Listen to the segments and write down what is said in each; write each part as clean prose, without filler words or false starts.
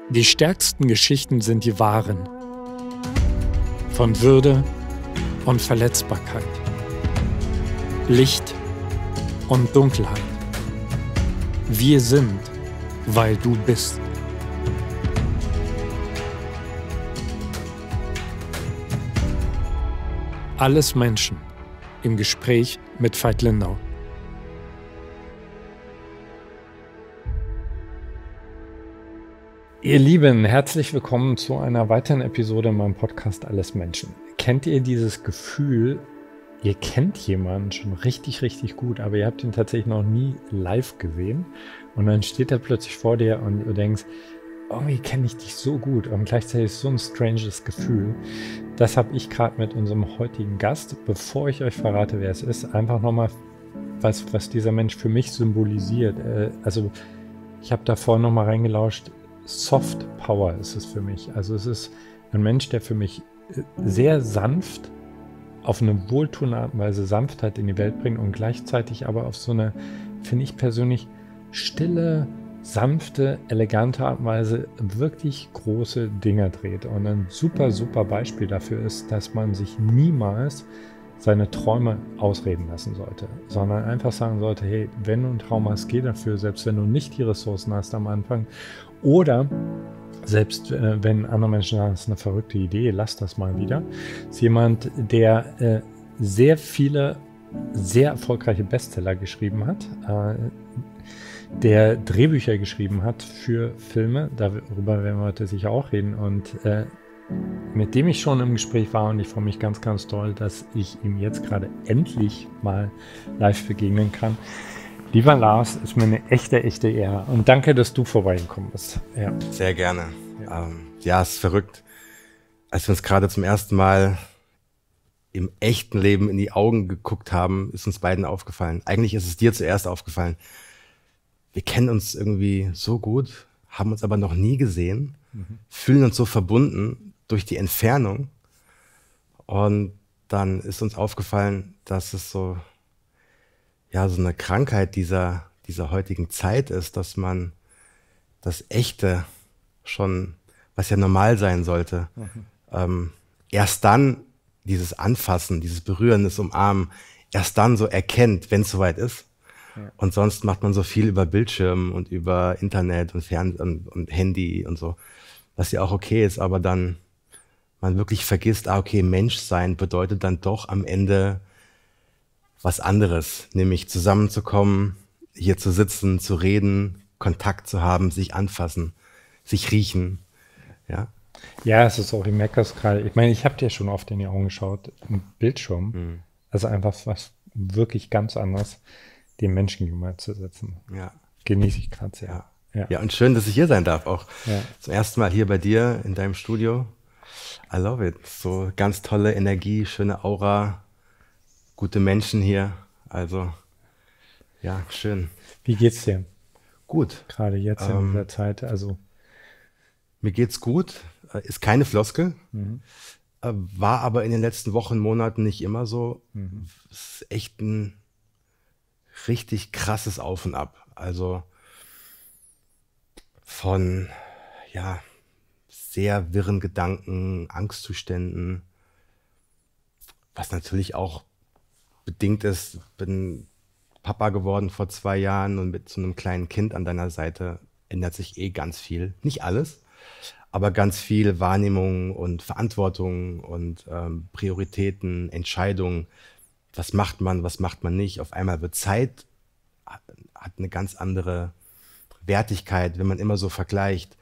Die stärksten Geschichten sind die wahren. Von Würde und Verletzbarkeit. Licht und Dunkelheit. Wir sind, weil du bist. Alles Menschen im Gespräch mit Veit Lindau. Ihr Lieben, herzlich willkommen zu einer weiteren Episode in meinem Podcast Alles Menschen. Kennt ihr dieses Gefühl, ihr kennt jemanden schon richtig, richtig gut, aber ihr habt ihn tatsächlich noch nie live gesehen und dann steht er plötzlich vor dir und du denkst, irgendwie kenne ich dich so gut und gleichzeitig so ein stranges Gefühl. Das habe ich gerade mit unserem heutigen Gast. Bevor ich euch verrate, wer es ist, einfach nochmal, was dieser Mensch für mich symbolisiert. Also ich habe davor nochmal reingelauscht. Soft Power ist es für mich. Also es ist ein Mensch, der für mich sehr sanft, auf eine wohltuende Art und Weise Sanftheit in die Welt bringt und gleichzeitig aber auf so eine, finde ich persönlich, stille, sanfte, elegante Art und Weise wirklich große Dinge dreht. Und ein super, super Beispiel dafür ist, dass man sich niemals seine Träume ausreden lassen sollte, sondern einfach sagen sollte, hey, wenn du einen Traum hast, geh dafür, selbst wenn du nicht die Ressourcen hast am Anfang oder selbst wenn andere Menschen sagen, das ist eine verrückte Idee, lass das mal wieder. Ist jemand, der sehr viele, sehr erfolgreiche Bestseller geschrieben hat, der Drehbücher geschrieben hat für Filme, darüber werden wir heute sicher auch reden und mit dem ich schon im Gespräch war und ich freue mich ganz, ganz toll, dass ich ihm jetzt gerade endlich mal live begegnen kann. Lieber Lars, ist mir eine echte Ehre und danke, dass du vorbeigekommen bist. Ja. Sehr gerne. Ja, es ist verrückt. Als wir uns gerade zum ersten Mal im echten Leben in die Augen geguckt haben, ist uns beiden aufgefallen. Eigentlich ist es dir zuerst aufgefallen. Wir kennen uns irgendwie so gut, haben uns aber noch nie gesehen, fühlen uns so verbunden durch die Entfernung. Und dann ist uns aufgefallen, dass es so eine Krankheit dieser heutigen Zeit ist, dass man das Echte schon, was ja normal sein sollte, erst dann dieses Anfassen, dieses Berühren, das Umarmen, erst dann so erkennt, wenn es soweit ist. Ja. Und sonst macht man so viel über Bildschirm und über Internet und Fernsehen und Handy und so, was ja auch okay ist, aber dann man wirklich vergisst, okay, Menschsein bedeutet dann doch am Ende was anderes, nämlich zusammenzukommen, hier zu sitzen, zu reden, Kontakt zu haben, sich anfassen, sich riechen. Ja, ja, es ist auch, ich merke das gerade, ich meine, ich habe dir schon oft in die Augen geschaut, im Bildschirm, also einfach was wirklich ganz anderes, dem Menschen gegenüber zu sitzen. Ja. Genieße ich gerade sehr. Ja, und schön, dass ich hier sein darf, auch zum ersten Mal hier bei dir in deinem Studio. I love it. So ganz tolle Energie, schöne Aura, gute Menschen hier. Also, ja, schön. Wie geht's dir? Gut. Gerade jetzt in dieser Zeit, also. Mir geht's gut. Ist keine Floskel. War aber in den letzten Wochen, Monaten nicht immer so. Ist echt ein richtig krasses Auf und Ab. Also von, sehr wirren Gedanken, Angstzuständen, was natürlich auch bedingt ist, bin Papa geworden vor 2 Jahren und mit so einem kleinen Kind an deiner Seite ändert sich ganz viel. Nicht alles, aber ganz viel Wahrnehmung und Verantwortung und Prioritäten, Entscheidungen. Was macht man nicht? Auf einmal wird Zeit, hat eine ganz andere Wertigkeit, wenn man immer so vergleicht,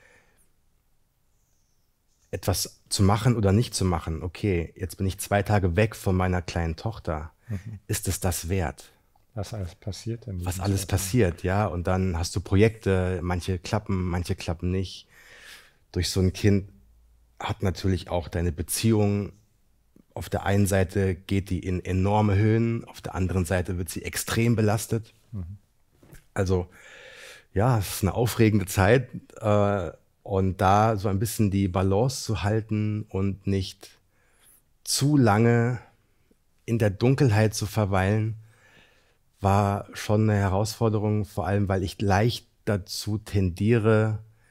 etwas zu machen oder nicht zu machen. Okay, jetzt bin ich 2 Tage weg von meiner kleinen Tochter. Ist es das wert? Was alles passiert? Was alles passiert, ja. Und dann hast du Projekte, manche klappen nicht. Durch so ein Kind hat natürlich auch deine Beziehung, auf der einen Seite geht die in enorme Höhen, auf der anderen Seite wird sie extrem belastet. Also ja, es ist eine aufregende Zeit und da so ein bisschen die Balance zu halten und nicht zu lange in der Dunkelheit zu verweilen, war schon eine Herausforderung, vor allem weil ich leicht dazu tendiere,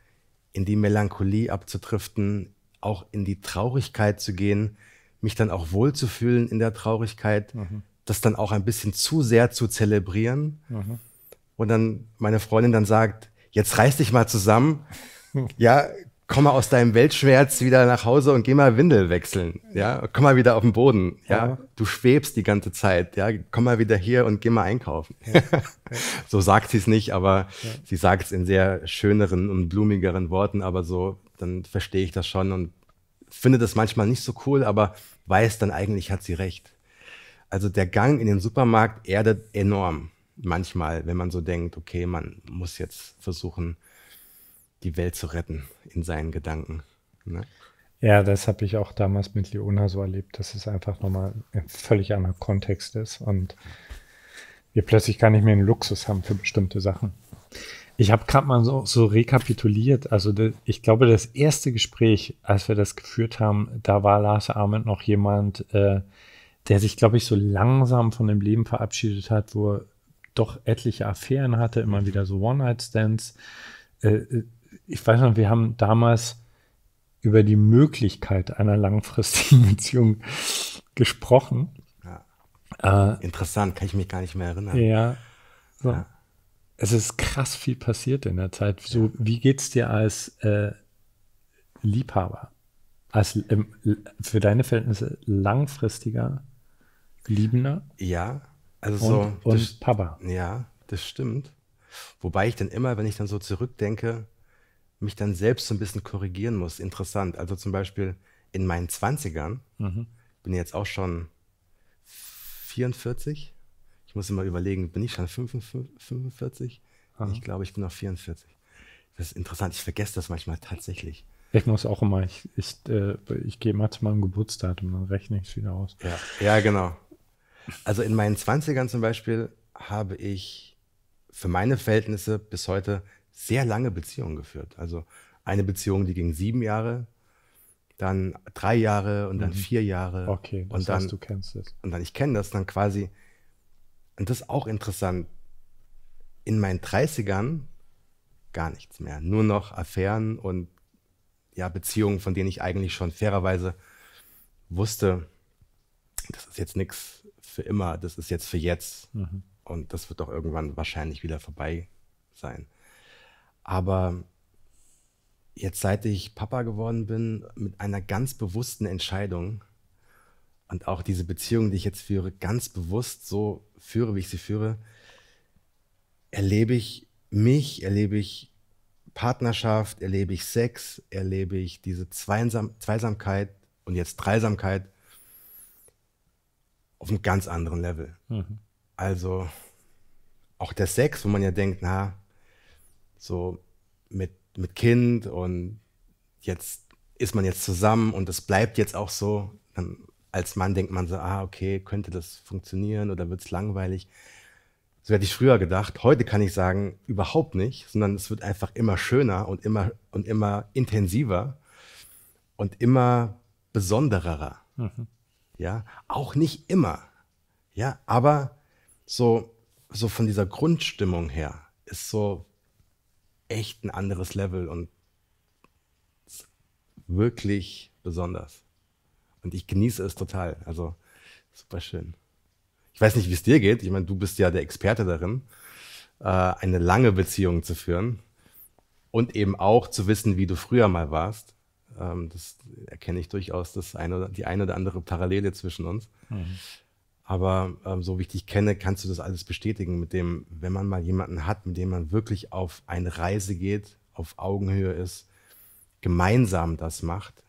in die Melancholie abzudriften, auch in die Traurigkeit zu gehen, mich dann auch wohlzufühlen in der Traurigkeit, das dann auch ein bisschen zu sehr zu zelebrieren. Und dann meine Freundin dann sagt, jetzt reiß dich mal zusammen, ja, komm mal aus deinem Weltschmerz wieder nach Hause und geh mal Windel wechseln, ja, komm mal wieder auf den Boden, ja, du schwebst die ganze Zeit, ja, komm mal wieder hier und geh mal einkaufen. So sagt sie es nicht, aber sie sagt es in sehr schöneren und blumigeren Worten, aber so, dann verstehe ich das schon und finde das manchmal nicht so cool, aber weiß dann eigentlich, hat sie recht. Also der Gang in den Supermarkt erdet enorm manchmal, wenn man so denkt, okay, man muss jetzt versuchen, die Welt zu retten in seinen Gedanken. Ne? Ja, das habe ich auch damals mit Leona so erlebt, dass es einfach nochmal ein völlig anderer Kontext ist und wir plötzlich gar nicht mehr den Luxus haben für bestimmte Sachen. Ich habe gerade mal so rekapituliert, also ich glaube, das erste Gespräch, als wir das geführt haben, da war Lars Ament noch jemand, der sich, glaube ich, so langsam von dem Leben verabschiedet hat, wo er doch etliche Affären hatte, immer wieder so One-Night-Stands. Ich weiß noch, wir haben damals über die Möglichkeit einer langfristigen Beziehung gesprochen. Ja. Interessant, kann ich mich gar nicht mehr erinnern. Ja, so. Ja. Es ist krass viel passiert in der Zeit. So, wie geht's dir als Liebhaber? Als für deine Verhältnisse langfristiger Liebender? Ja, also und Papa. Ja, das stimmt. Wobei ich dann immer, wenn ich dann so zurückdenke, mich dann selbst so ein bisschen korrigieren muss. Interessant. Also zum Beispiel in meinen 20ern, bin jetzt auch schon 44. Ich muss immer überlegen, bin ich schon 45? Ich glaube, ich bin noch 44. Das ist interessant. Ich vergesse das manchmal tatsächlich. Ich muss auch immer, ich gehe immer zu meinem Geburtsdatum, dann rechne ich es wieder aus. Ja, genau. Also in meinen 20ern zum Beispiel habe ich für meine Verhältnisse bis heute sehr lange Beziehungen geführt. Also eine Beziehung, die ging 7 Jahre, dann 3 Jahre und dann 4 Jahre. Okay, das heißt, du kennst es. Und dann, ich kenne das dann quasi, und das ist auch interessant, in meinen 30ern gar nichts mehr. Nur noch Affären und ja, Beziehungen, von denen ich eigentlich schon fairerweise wusste, das ist jetzt nichts für immer, das ist jetzt für jetzt. Und das wird doch irgendwann wahrscheinlich wieder vorbei sein. Aber jetzt, seit ich Papa geworden bin, mit einer ganz bewussten Entscheidung und auch diese Beziehung, die ich jetzt führe, ganz bewusst so führe, wie ich sie führe, erlebe ich mich, erlebe ich Partnerschaft, erlebe ich Sex, erlebe ich diese Zweisamkeit und jetzt Dreisamkeit auf einem ganz anderen Level. Also auch der Sex, wo man ja denkt, na, so mit Kind und jetzt ist man jetzt zusammen und es bleibt jetzt auch so. Dann als Mann denkt man so, okay, könnte das funktionieren oder wird es langweilig? So hätte ich früher gedacht. Heute kann ich sagen, überhaupt nicht, sondern es wird einfach immer schöner und immer intensiver und immer besonderer. Ja, auch nicht immer. Ja, aber so von dieser Grundstimmung her ist so echt ein anderes Level und wirklich besonders. Und ich genieße es total. Also super schön. Ich weiß nicht, wie es dir geht. Ich meine, du bist ja der Experte darin, eine lange Beziehung zu führen und eben auch zu wissen, wie du früher mal warst. Das erkenne ich durchaus, die eine oder andere Parallele zwischen uns. Aber so wie ich dich kenne, kannst du das alles bestätigen mit dem, wenn man mal jemanden hat, mit dem man wirklich auf eine Reise geht, auf Augenhöhe ist, gemeinsam das macht,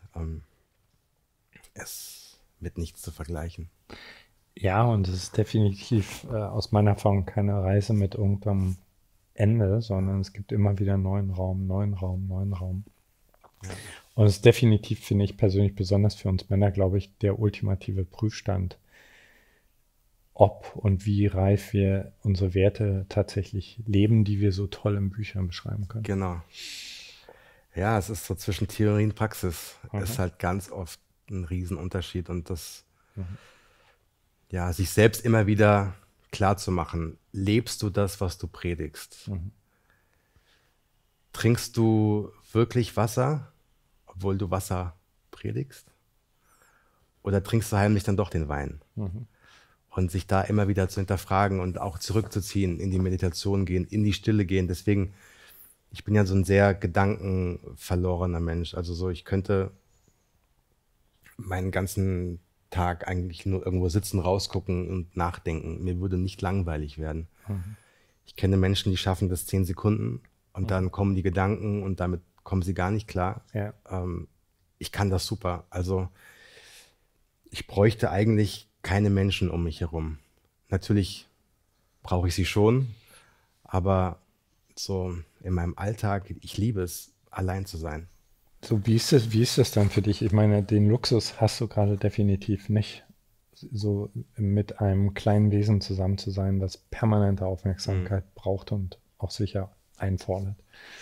es mit nichts zu vergleichen. Ja, und es ist definitiv aus meiner Erfahrung keine Reise mit irgendeinem Ende, sondern es gibt immer wieder neuen Raum. Ja. Und es ist definitiv, finde ich persönlich, besonders für uns Männer, glaube ich, der ultimative Prüfstand, ob und wie reif wir unsere Werte tatsächlich leben, die wir so toll in Büchern beschreiben können. Genau. Ja, es ist so zwischen Theorie und Praxis. Ist halt ganz oft ein Riesenunterschied und das, ja, sich selbst immer wieder klar zu machen, lebst du das, was du predigst? Trinkst du wirklich Wasser, obwohl du Wasser predigst? Oder trinkst du heimlich dann doch den Wein? Und sich da immer wieder zu hinterfragen und auch zurückzuziehen, in die Meditation gehen, in die Stille gehen. Deswegen, ich bin ja so ein sehr gedankenverlorener Mensch. Also so, ich könnte meinen ganzen Tag eigentlich nur irgendwo sitzen, rausgucken und nachdenken. Mir würde nicht langweilig werden. Ich kenne Menschen, die schaffen das 10 Sekunden und dann kommen die Gedanken und damit kommen sie gar nicht klar. Ja. Ich kann das super. Also ich bräuchte eigentlich keine Menschen um mich herum. Natürlich brauche ich sie schon, aber so in meinem Alltag, ich liebe es, allein zu sein. So, wie ist das dann für dich? Ich meine, den Luxus hast du gerade definitiv nicht, so mit einem kleinen Wesen zusammen zu sein, das permanente Aufmerksamkeit braucht und auch sicher einfordert.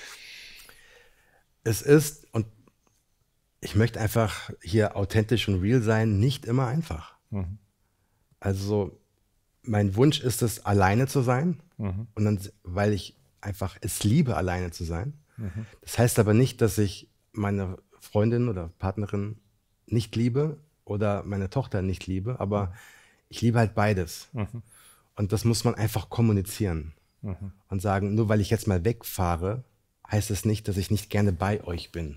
Es ist, und ich möchte einfach hier authentisch und real sein, nicht immer einfach. Also mein Wunsch ist es, alleine zu sein. Und dann, weil ich einfach es liebe, alleine zu sein. Das heißt aber nicht, dass ich meine Freundin oder Partnerin nicht liebe oder meine Tochter nicht liebe, aber ich liebe halt beides. Und das muss man einfach kommunizieren und sagen, nur weil ich jetzt mal wegfahre, heißt es nicht, dass ich nicht gerne bei euch bin.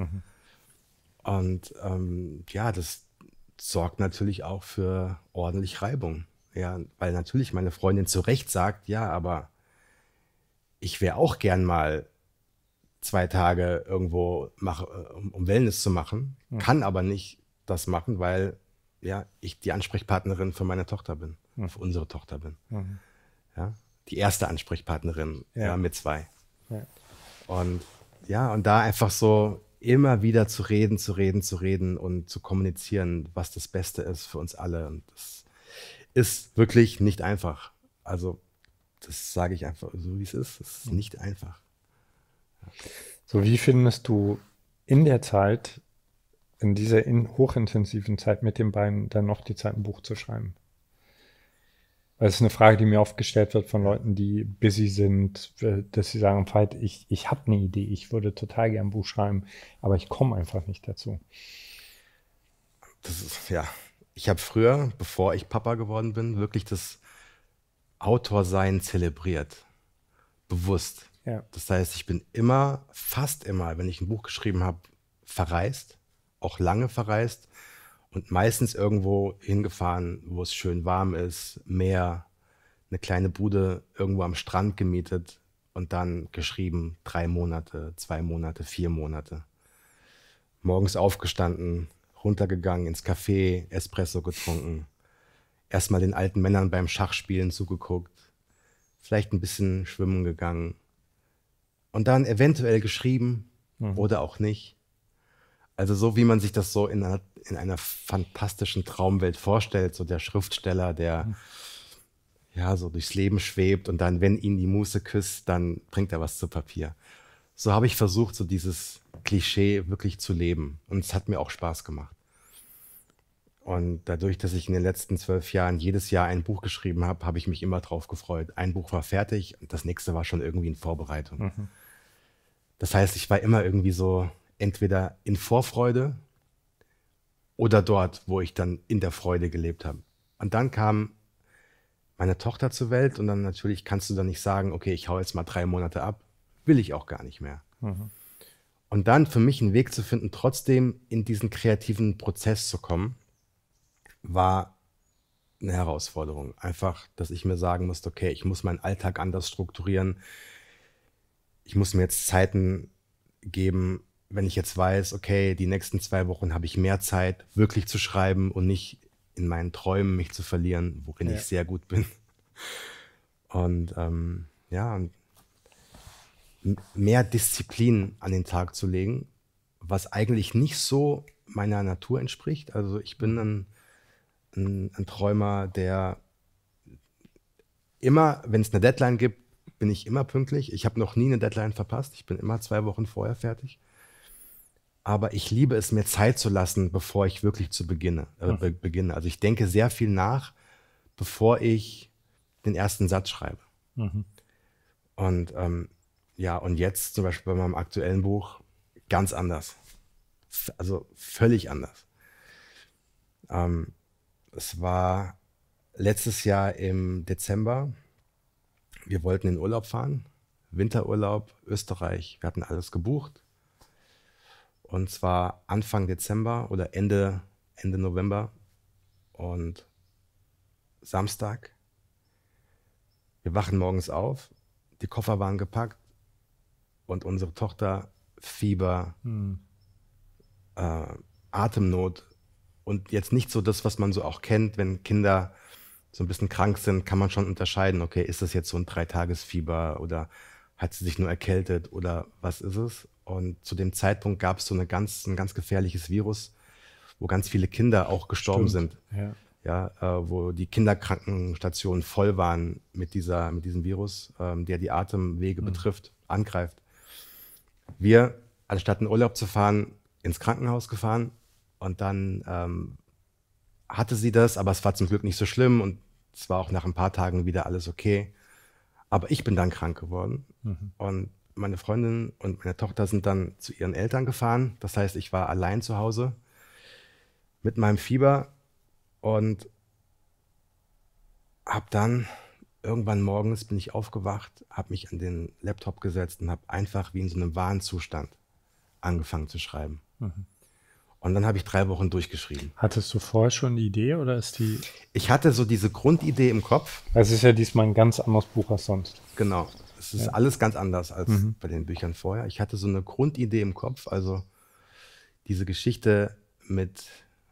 Und ja, das sorgt natürlich auch für ordentlich Reibung. Ja, weil natürlich meine Freundin zu Recht sagt, ja, aber ich wäre auch gern mal 2 Tage irgendwo um Wellness zu machen, kann aber nicht das machen, weil ja, ich die Ansprechpartnerin für meine Tochter bin, für unsere Tochter bin. Ja, die erste Ansprechpartnerin mit 2. Ja. Und ja, und da einfach so immer wieder zu reden und zu kommunizieren, was das Beste ist für uns alle. Und das ist wirklich nicht einfach. Also das sage ich einfach so, wie es ist. Es ist nicht einfach. So, wie findest du in der Zeit, in dieser hochintensiven Zeit mit den beiden, dann noch die Zeit, ein Buch zu schreiben? Weil es ist eine Frage, die mir oft gestellt wird von Leuten, die busy sind, dass sie sagen, Veit, ich habe eine Idee, ich würde total gern ein Buch schreiben, aber ich komme einfach nicht dazu. Das ist, ja, ich habe früher, bevor ich Papa geworden bin, wirklich das Autorsein zelebriert. Bewusst. Ja. Das heißt, ich bin fast immer, wenn ich ein Buch geschrieben habe, verreist, auch lange verreist und meistens irgendwo hingefahren, wo es schön warm ist, Meer, eine kleine Bude irgendwo am Strand gemietet und dann geschrieben 3 Monate, 2 Monate, 4 Monate. Morgens aufgestanden, runtergegangen ins Café, Espresso getrunken, erstmal den alten Männern beim Schachspielen zugeguckt, vielleicht ein bisschen schwimmen gegangen und dann eventuell geschrieben oder auch nicht. Also so, wie man sich das so in einer fantastischen Traumwelt vorstellt, so der Schriftsteller, der ja so durchs Leben schwebt und dann, wenn ihn die Muse küsst, dann bringt er was zu Papier. So habe ich versucht, so dieses Klischee wirklich zu leben und es hat mir auch Spaß gemacht. Und dadurch, dass ich in den letzten 12 Jahren jedes Jahr ein Buch geschrieben habe, habe ich mich immer drauf gefreut. Ein Buch war fertig und das nächste war schon irgendwie in Vorbereitung. Das heißt, ich war immer irgendwie so entweder in Vorfreude oder dort, wo ich dann in der Freude gelebt habe. Und dann kam meine Tochter zur Welt und dann natürlich kannst du dann nicht sagen, okay, ich hau jetzt mal 3 Monate ab. Will ich auch gar nicht mehr. Und dann für mich einen Weg zu finden, trotzdem in diesen kreativen Prozess zu kommen, war eine Herausforderung. Einfach, dass ich mir sagen musste, okay, ich muss meinen Alltag anders strukturieren. Ich muss mir jetzt Zeiten geben, wenn ich jetzt weiß, okay, die nächsten 2 Wochen habe ich mehr Zeit, wirklich zu schreiben und nicht in meinen Träumen mich zu verlieren, worin ich sehr gut bin. Und ja, und mehr Disziplin an den Tag zu legen, was eigentlich nicht so meiner Natur entspricht. Also ich bin ein Träumer, der immer, wenn es eine Deadline gibt, bin ich immer pünktlich. Ich habe noch nie eine Deadline verpasst. Ich bin immer 2 Wochen vorher fertig. Aber ich liebe es, mir Zeit zu lassen, bevor ich wirklich beginne. Also ich denke sehr viel nach, bevor ich den ersten Satz schreibe. Und ja, und jetzt zum Beispiel bei meinem aktuellen Buch, ganz anders. Also völlig anders. Es war letztes Jahr im Dezember. Wir wollten in Urlaub fahren. Winterurlaub, Österreich. Wir hatten alles gebucht. Und zwar Anfang Dezember oder Ende November. Und Samstag. Wir wachen morgens auf. Die Koffer waren gepackt. Und unsere Tochter Fieber, Atemnot. Und jetzt nicht so das, was man so auch kennt, wenn Kinder so ein bisschen krank sind, kann man schon unterscheiden, okay, ist das jetzt so ein 3-Tages-Fieber oder hat sie sich nur erkältet oder was ist es? Und zu dem Zeitpunkt gab es so ein ganz gefährliches Virus, wo ganz viele Kinder auch gestorben sind. Ja, wo die Kinderkrankenstationen voll waren mit diesem Virus, der die Atemwege betrifft, angreift. Wir, anstatt in Urlaub zu fahren, ins Krankenhaus gefahren und dann hatte sie das, aber es war zum Glück nicht so schlimm und es war auch nach ein paar Tagen wieder alles okay. Aber ich bin dann krank geworden und meine Freundin und meine Tochter sind dann zu ihren Eltern gefahren. Das heißt, ich war allein zu Hause mit meinem Fieber und habe dann irgendwann morgens bin ich aufgewacht, habe mich an den Laptop gesetzt und habe einfach wie in so einem Wahnzustand angefangen zu schreiben. Und dann habe ich 3 Wochen durchgeschrieben. Hattest du vorher schon eine Idee oder ist die... Ich hatte so diese Grundidee im Kopf. Es ist ja diesmal ein ganz anderes Buch als sonst. Genau. Es ist alles ganz anders als bei den Büchern vorher. Ich hatte so eine Grundidee im Kopf, also diese Geschichte mit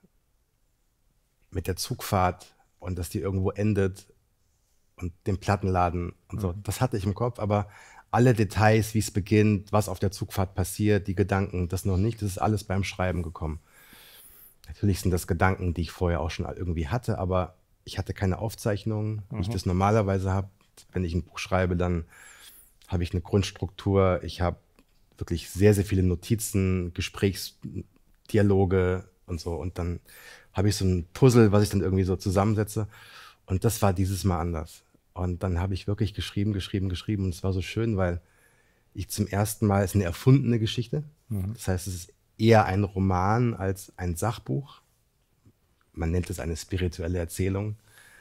der Zugfahrt und dass die irgendwo endet und dem Plattenladen und so. Das hatte ich im Kopf, aber alle Details, wie es beginnt, was auf der Zugfahrt passiert, die Gedanken, das noch nicht, das ist alles beim Schreiben gekommen. Natürlich sind das Gedanken, die ich vorher auch schon irgendwie hatte, aber ich hatte keine Aufzeichnungen, wie ich das normalerweise habe. Wenn ich ein Buch schreibe, dann habe ich eine Grundstruktur, ich habe wirklich sehr, sehr viele Notizen, Gesprächsdialoge und so und dann habe ich so ein Puzzle, was ich dann irgendwie so zusammensetze und das war dieses Mal anders. Und dann habe ich wirklich geschrieben und es war so schön, weil ich zum ersten Mal, es ist eine erfundene Geschichte, das heißt, es ist eher ein Roman als ein Sachbuch. Man nennt es eine spirituelle Erzählung.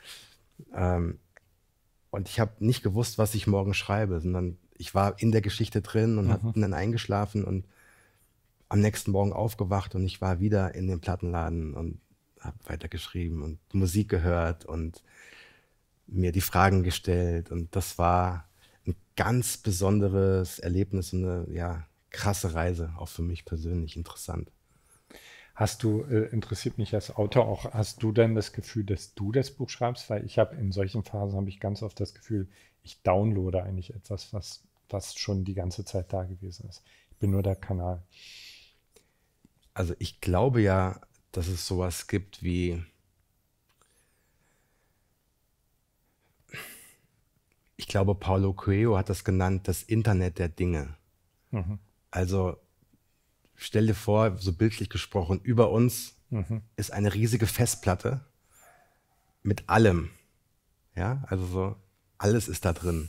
Und ich habe nicht gewusst, was ich morgen schreibe, sondern ich war in der Geschichte drin und bin dann eingeschlafen und am nächsten Morgen aufgewacht und ich war wieder in dem Plattenladen und habe weitergeschrieben und Musik gehört und mir die Fragen gestellt und das war ein ganz besonderes Erlebnis und eine krasse Reise, auch für mich persönlich interessant. Hast du, interessiert mich als Autor auch, hast du denn das Gefühl, dass du das Buch schreibst? Weil ich habe in solchen Phasen habe ich ganz oft das Gefühl, ich downloade eigentlich etwas, was schon die ganze Zeit da gewesen ist. Ich bin nur der Kanal. Also ich glaube ja, dass es sowas gibt wie, ich glaube, Paulo Coelho hat das genannt, das Internet der Dinge. Also stell dir vor, so bildlich gesprochen, über uns ist eine riesige Festplatte mit allem. Ja, also so, alles ist da drin.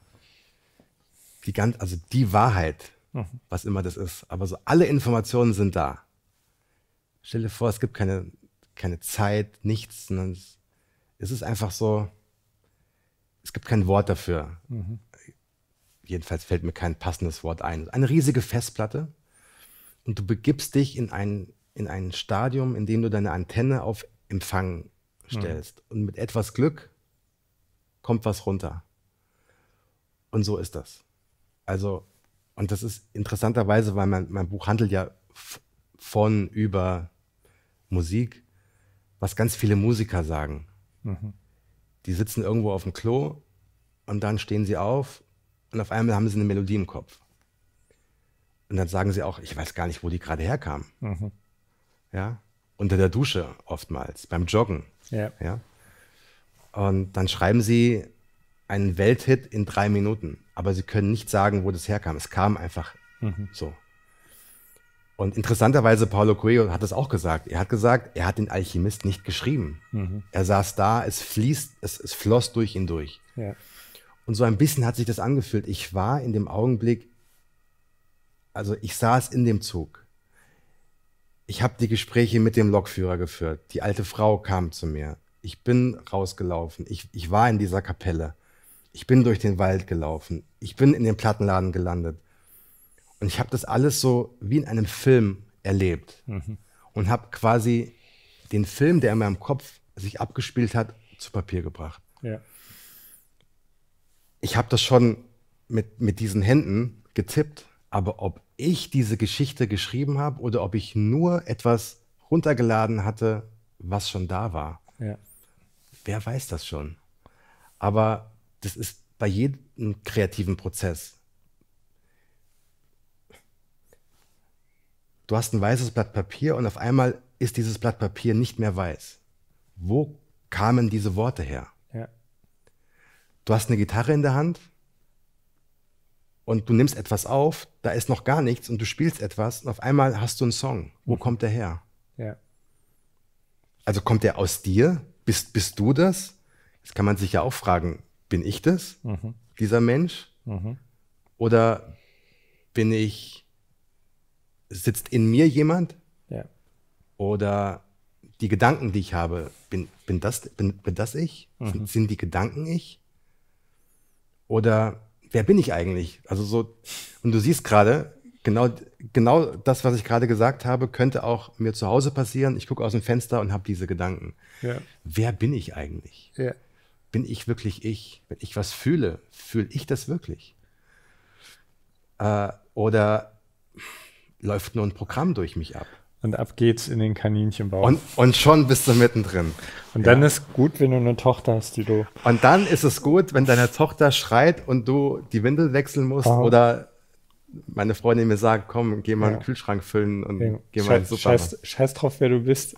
Also die Wahrheit, was immer das ist, aber so alle Informationen sind da. Stell dir vor, es gibt keine Zeit, nichts, sondern es ist einfach so, es gibt kein Wort dafür. Jedenfalls fällt mir kein passendes Wort ein. Eine riesige Festplatte und du begibst dich in ein Stadium, in dem du deine Antenne auf Empfang stellst. Und mit etwas Glück kommt was runter. Und so ist das. Also, und das ist interessanterweise, weil mein Buch handelt ja über Musik, was ganz viele Musiker sagen. Die sitzen irgendwo auf dem Klo und dann stehen sie auf und auf einmal haben sie eine Melodie im Kopf. Und dann sagen sie auch, ich weiß gar nicht, wo die gerade herkam. Ja? Unter der Dusche oftmals, beim Joggen. Ja? Und dann schreiben sie einen Welthit in 3 Minuten, aber sie können nicht sagen, wo das herkam. Es kam einfach so. Und interessanterweise, Paulo Coelho hat es auch gesagt. Er hat gesagt, er hat den Alchemist nicht geschrieben. Er saß da, es floss durch ihn durch. Ja. Und so ein bisschen hat sich das angefühlt. Ich war in dem Augenblick also ich saß in dem Zug. Ich habe die Gespräche mit dem Lokführer geführt. Die alte Frau kam zu mir. Ich bin rausgelaufen. Ich war in dieser Kapelle. Ich bin durch den Wald gelaufen. Ich bin in den Plattenladen gelandet. Und ich habe das alles so wie in einem Film erlebt. Und habe quasi den Film, der in meinem Kopf sich abgespielt hat, zu Papier gebracht. Ja. Ich habe das schon mit diesen Händen getippt, aber ob ich diese Geschichte geschrieben habe oder ob ich nur etwas runtergeladen hatte, was schon da war, wer weiß das schon. Aber das ist bei jedem kreativen Prozess. Du hast ein weißes Blatt Papier und auf einmal ist dieses Blatt Papier nicht mehr weiß. Wo kamen diese Worte her? Ja. Du hast eine Gitarre in der Hand und du nimmst etwas auf, da ist noch gar nichts und du spielst etwas und auf einmal hast du einen Song. Wo kommt der her? Ja. Also kommt der aus dir? Bist du das? Jetzt kann man sich ja auch fragen, bin ich das, dieser Mensch? Oder sitzt in mir jemand? Ja. Oder die Gedanken, die ich habe, bin das ich? Sind die Gedanken ich? Oder wer bin ich eigentlich? Also so, und du siehst gerade, genau das, was ich gerade gesagt habe, könnte auch mir zu Hause passieren. Ich gucke aus dem Fenster und habe diese Gedanken. Ja. Wer bin ich eigentlich? Ja. Bin ich wirklich ich? Wenn ich was fühle ich das wirklich? Oder läuft nur ein Programm durch mich ab? Und ab geht's in den Kaninchenbau. Und schon bist du mittendrin. Und dann ist gut, wenn du eine Tochter hast, die du... Und dann ist es gut, wenn deine Tochter schreit und du die Windel wechseln musst oder meine Freundin mir sagt, komm, geh mal den Kühlschrank füllen und geh mal ins Supermarkt. Scheiß drauf, wer du bist.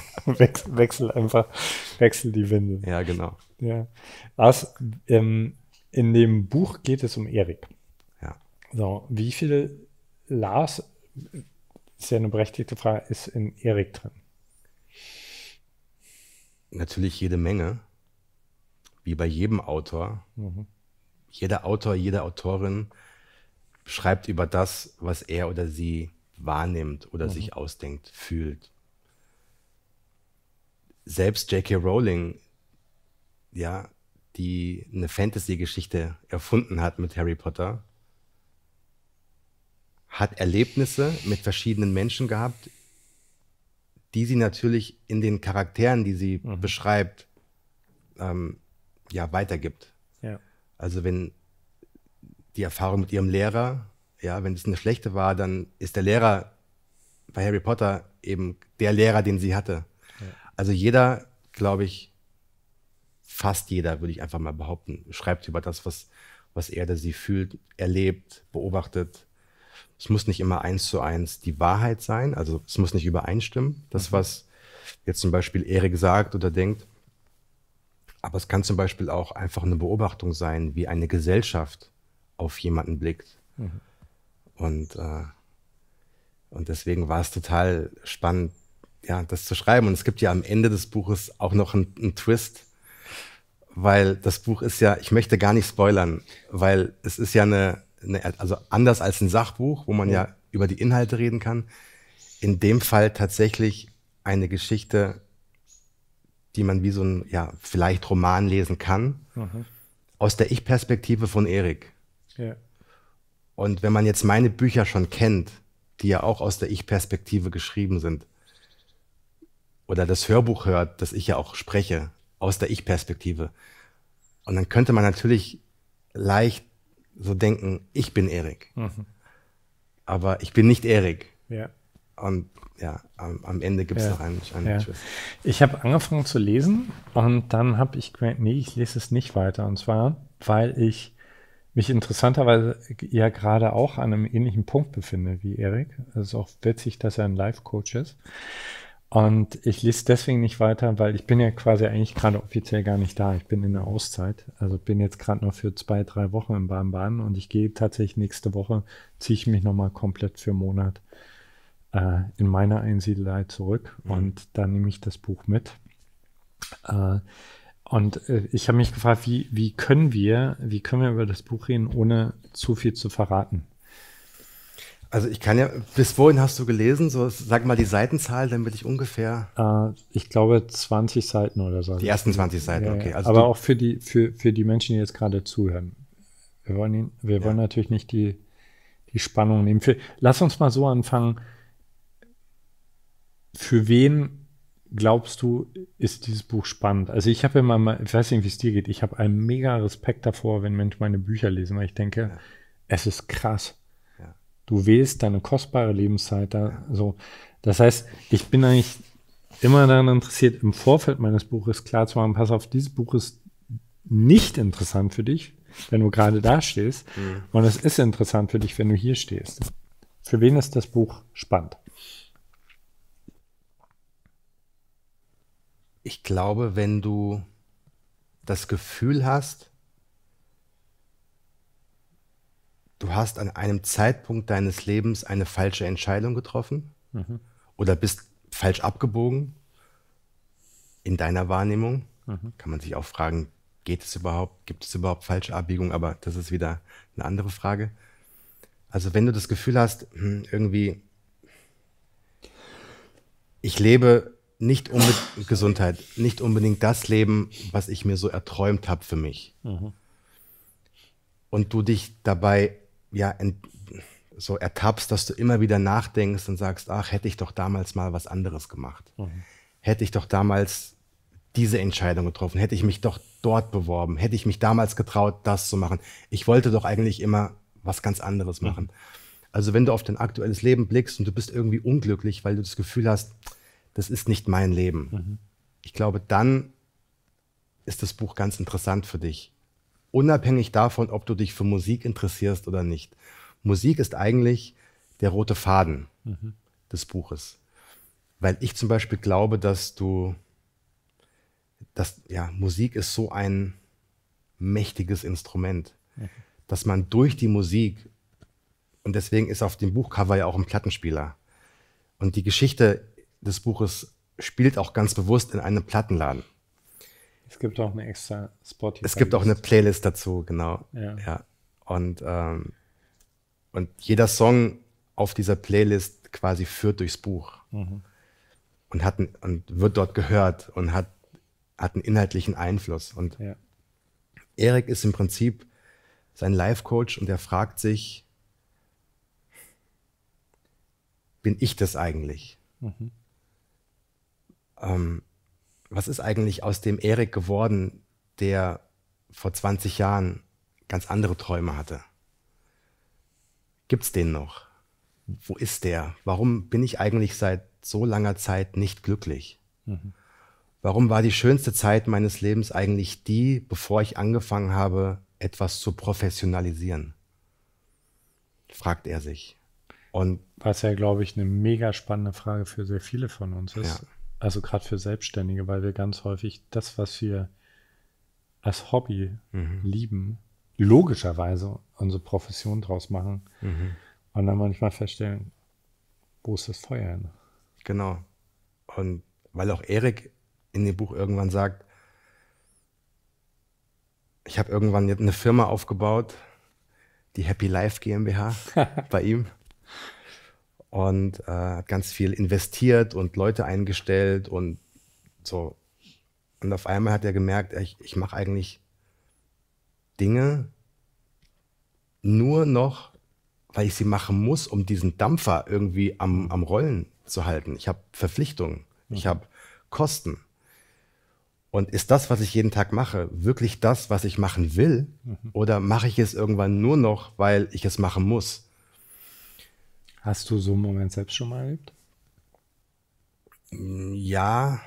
Wechsel die Windel. Ja, genau. Ja. In dem Buch geht es um Erik. Ja. So, wie viele Lars, ist ja eine berechtigte Frage, ist in Erik drin? Natürlich jede Menge, wie bei jedem Autor. Jeder Autor, jede Autorin schreibt über das, was er oder sie wahrnimmt oder sich ausdenkt, fühlt. Selbst J.K. Rowling, ja, die eine Fantasy-Geschichte erfunden hat mit Harry Potter, hat Erlebnisse mit verschiedenen Menschen gehabt, die sie natürlich in den Charakteren, die sie beschreibt, weitergibt. Ja. Also wenn die Erfahrung mit ihrem Lehrer, wenn es eine schlechte war, dann ist der Lehrer bei Harry Potter eben der Lehrer, den sie hatte. Ja. Also jeder, glaube ich, fast jeder, würde ich einfach mal behaupten, schreibt über das, was er oder sie fühlt, erlebt, beobachtet. Es muss nicht immer 1:1 die Wahrheit sein, also es muss nicht übereinstimmen, das, was jetzt zum Beispiel Erik sagt oder denkt. Aber es kann zum Beispiel auch einfach eine Beobachtung sein, wie eine Gesellschaft auf jemanden blickt. Und deswegen war es total spannend, das zu schreiben. Und es gibt ja am Ende des Buches auch noch einen Twist, weil das Buch ist ja, ich möchte gar nicht spoilern, weil es ist ja also anders als ein Sachbuch, wo man ja über die Inhalte reden kann, in dem Fall tatsächlich eine Geschichte, die man wie so ein, vielleicht Roman lesen kann, aus der Ich-Perspektive von Erik. Ja. Und wenn man jetzt meine Bücher schon kennt, die ja auch aus der Ich-Perspektive geschrieben sind, oder das Hörbuch hört, das ich ja auch spreche, aus der Ich-Perspektive, und dann könnte man natürlich leicht so denken, ich bin Erik. Aber ich bin nicht Erik. Ja. Und am Ende gibt es noch einen Twist. Ich habe angefangen zu lesen und dann habe ich gemerkt, nee, ich lese es nicht weiter. Und zwar, weil ich mich interessanterweise ja gerade auch an einem ähnlichen Punkt befinde wie Erik. Es ist auch witzig, dass er ein Life-Coach ist. Und ich lese deswegen nicht weiter, weil ich bin ja quasi eigentlich gerade offiziell gar nicht da. Ich bin in der Auszeit. Also bin jetzt gerade noch für 2-3 Wochen in Baden-Baden und ich gehe tatsächlich nächste Woche, ziehe ich mich nochmal komplett für einen Monat in meine Einsiedelei zurück und dann nehme ich das Buch mit. Und ich habe mich gefragt, wie können wir über das Buch reden, ohne zu viel zu verraten? Also ich kann ja, bis wohin hast du gelesen? So, sag mal die Seitenzahl, damit ich ungefähr. Ich glaube 20 Seiten oder so. Die ersten 20 Seiten, Ja, okay. ja. Also Aber auch für die Menschen, die jetzt gerade zuhören. Wir wollen natürlich nicht die Spannung nehmen. Lass uns mal so anfangen. Für wen glaubst du, ist dieses Buch spannend? Also ich habe immer mal, ich weiß nicht, wie es dir geht, ich habe einen mega Respekt davor, wenn Menschen meine Bücher lesen, weil ich denke, es ist krass. Ja. Du wählst deine kostbare Lebenszeit da so. Das heißt, ich bin eigentlich immer daran interessiert, im Vorfeld meines Buches klar zu machen, pass auf, dieses Buch ist nicht interessant für dich, wenn du gerade da stehst. Und es ist interessant für dich, wenn du hier stehst. Für wen ist das Buch spannend? Ich glaube, wenn du das Gefühl hast, du hast an einem Zeitpunkt deines Lebens eine falsche Entscheidung getroffen oder bist falsch abgebogen in deiner Wahrnehmung, kann man sich auch fragen, gibt es überhaupt falsche Abbiegungen, aber das ist wieder eine andere Frage. Also wenn du das Gefühl hast, irgendwie, ich lebe nicht unbedingt Gesundheit, nicht unbedingt das Leben, was ich mir so erträumt habe für mich. Und du dich dabei so ertappst, dass du immer wieder nachdenkst und sagst, ach, hätte ich doch damals mal was anderes gemacht. Hätte ich doch damals diese Entscheidung getroffen, hätte ich mich doch dort beworben, hätte ich mich damals getraut, das zu machen. Ich wollte doch eigentlich immer was ganz anderes machen. Also wenn du auf dein aktuelles Leben blickst und du bist irgendwie unglücklich, weil du das Gefühl hast, das ist nicht mein Leben. Ich glaube, dann ist das Buch ganz interessant für dich. Unabhängig davon, ob du dich für Musik interessierst oder nicht. Musik ist eigentlich der rote Faden des Buches. Weil ich zum Beispiel glaube, Musik ist so ein mächtiges Instrument, dass man durch die Musik, und deswegen ist auf dem Buchcover ja auch ein Plattenspieler. Und die Geschichte des Buches spielt auch ganz bewusst in einem Plattenladen. Es gibt auch eine extra Spotify. Es gibt auch eine Playlist dazu, genau. Ja. Und jeder Song auf dieser Playlist quasi führt durchs Buch und wird dort gehört und hat einen inhaltlichen Einfluss. Und Erik ist im Prinzip sein Life-Coach und er fragt sich, bin ich das eigentlich? Was ist eigentlich aus dem Erik geworden, der vor 20 Jahren ganz andere Träume hatte? Gibt's den noch? Wo ist der? Warum bin ich eigentlich seit so langer Zeit nicht glücklich? Warum war die schönste Zeit meines Lebens eigentlich die, bevor ich angefangen habe, etwas zu professionalisieren? Fragt er sich. Und was ja, glaube ich, eine mega spannende Frage für sehr viele von uns ist. Ja. Also gerade für Selbstständige, weil wir ganz häufig das, was wir als Hobby lieben, logischerweise unsere Profession draus machen und dann manchmal feststellen, wo ist das Feuer hin? genau. Und weil auch Erik in dem Buch irgendwann sagt, ich habe irgendwann eine Firma aufgebaut, die Happy Life GmbH bei ihm. Und hat ganz viel investiert und Leute eingestellt und so. Und auf einmal hat er gemerkt, ich mache eigentlich Dinge nur noch, weil ich sie machen muss, um diesen Dampfer irgendwie am Rollen zu halten. Ich habe Verpflichtungen, ich habe Kosten. Und ist das, was ich jeden Tag mache, wirklich das, was ich machen will? Oder mache ich es irgendwann nur noch, weil ich es machen muss? Hast du so einen Moment selbst schon mal erlebt? Ja,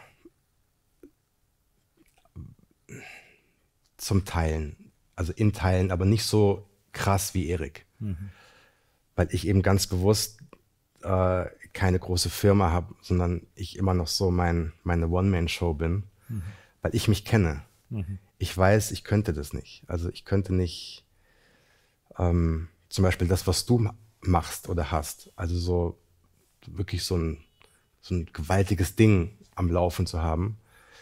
zum Teilen. Also in Teilen, aber nicht so krass wie Erik. Weil ich eben ganz bewusst keine große Firma habe, sondern ich immer noch so meine One-Man-Show bin, weil ich mich kenne. Ich weiß, ich könnte das nicht. Also ich könnte nicht zum Beispiel das, was du machst oder hast, also so wirklich so ein gewaltiges Ding am Laufen zu haben,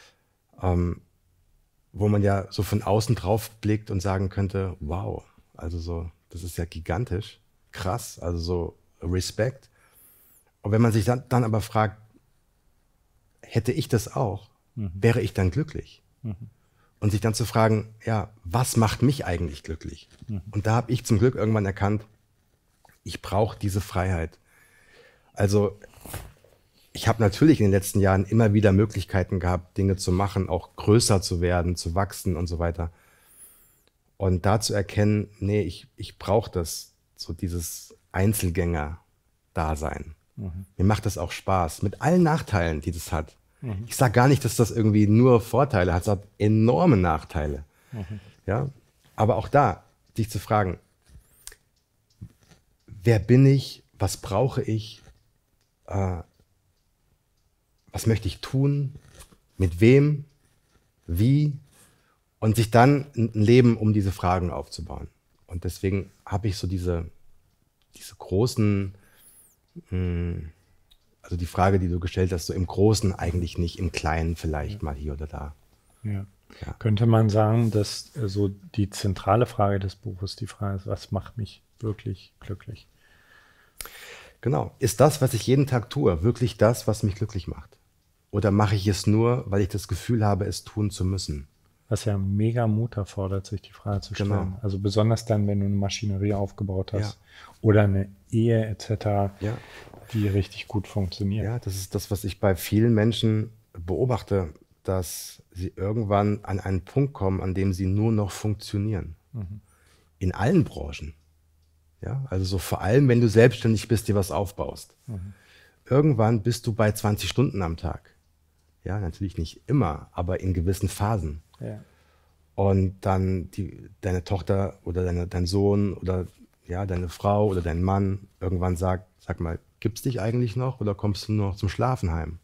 wo man ja so von außen drauf blickt und sagen könnte, wow, also so, das ist ja gigantisch, krass, also so Respekt. Und wenn man sich dann aber fragt, hätte ich das auch, wäre ich dann glücklich? Und sich dann zu fragen, ja, was macht mich eigentlich glücklich? Und da habe ich zum Glück irgendwann erkannt, ich brauche diese Freiheit. Also ich habe natürlich in den letzten Jahren immer wieder Möglichkeiten gehabt, Dinge zu machen, auch größer zu werden, zu wachsen und so weiter. Und da zu erkennen, nee, ich brauche das, so dieses Einzelgänger-Dasein. Mir macht das auch Spaß, mit allen Nachteilen, die das hat. Ich sage gar nicht, dass das irgendwie nur Vorteile hat, es hat enorme Nachteile. Ja? Aber auch da, dich zu fragen, wer bin ich, was brauche ich, was möchte ich tun, mit wem, wie, und sich dann ein Leben um diese Fragen aufzubauen. Und deswegen habe ich so diese großen, also die Frage, die du gestellt hast, so im Großen eigentlich nicht, im Kleinen vielleicht mal hier oder da. Ja. Könnte man sagen, dass so die zentrale Frage des Buches die Frage ist, was macht mich wirklich glücklich? Genau. Ist das, was ich jeden Tag tue, wirklich das, was mich glücklich macht? Oder mache ich es nur, weil ich das Gefühl habe, es tun zu müssen? Was ja mega Mut erfordert, sich die Frage zu stellen. Genau. Also besonders dann, wenn du eine Maschinerie aufgebaut hast oder eine Ehe etc., die richtig gut funktioniert. Ja, das ist das, was ich bei vielen Menschen beobachte, dass sie irgendwann an einen Punkt kommen, an dem sie nur noch funktionieren. In allen Branchen. Ja, also so vor allem, wenn du selbstständig bist, dir was aufbaust. Irgendwann bist du bei 20 Stunden am Tag. Ja, natürlich nicht immer, aber in gewissen Phasen. Ja. Und dann deine Tochter oder dein Sohn oder deine Frau oder dein Mann irgendwann sagt, sag mal, gibt's dich eigentlich noch oder kommst du nur noch zum Schlafen heim?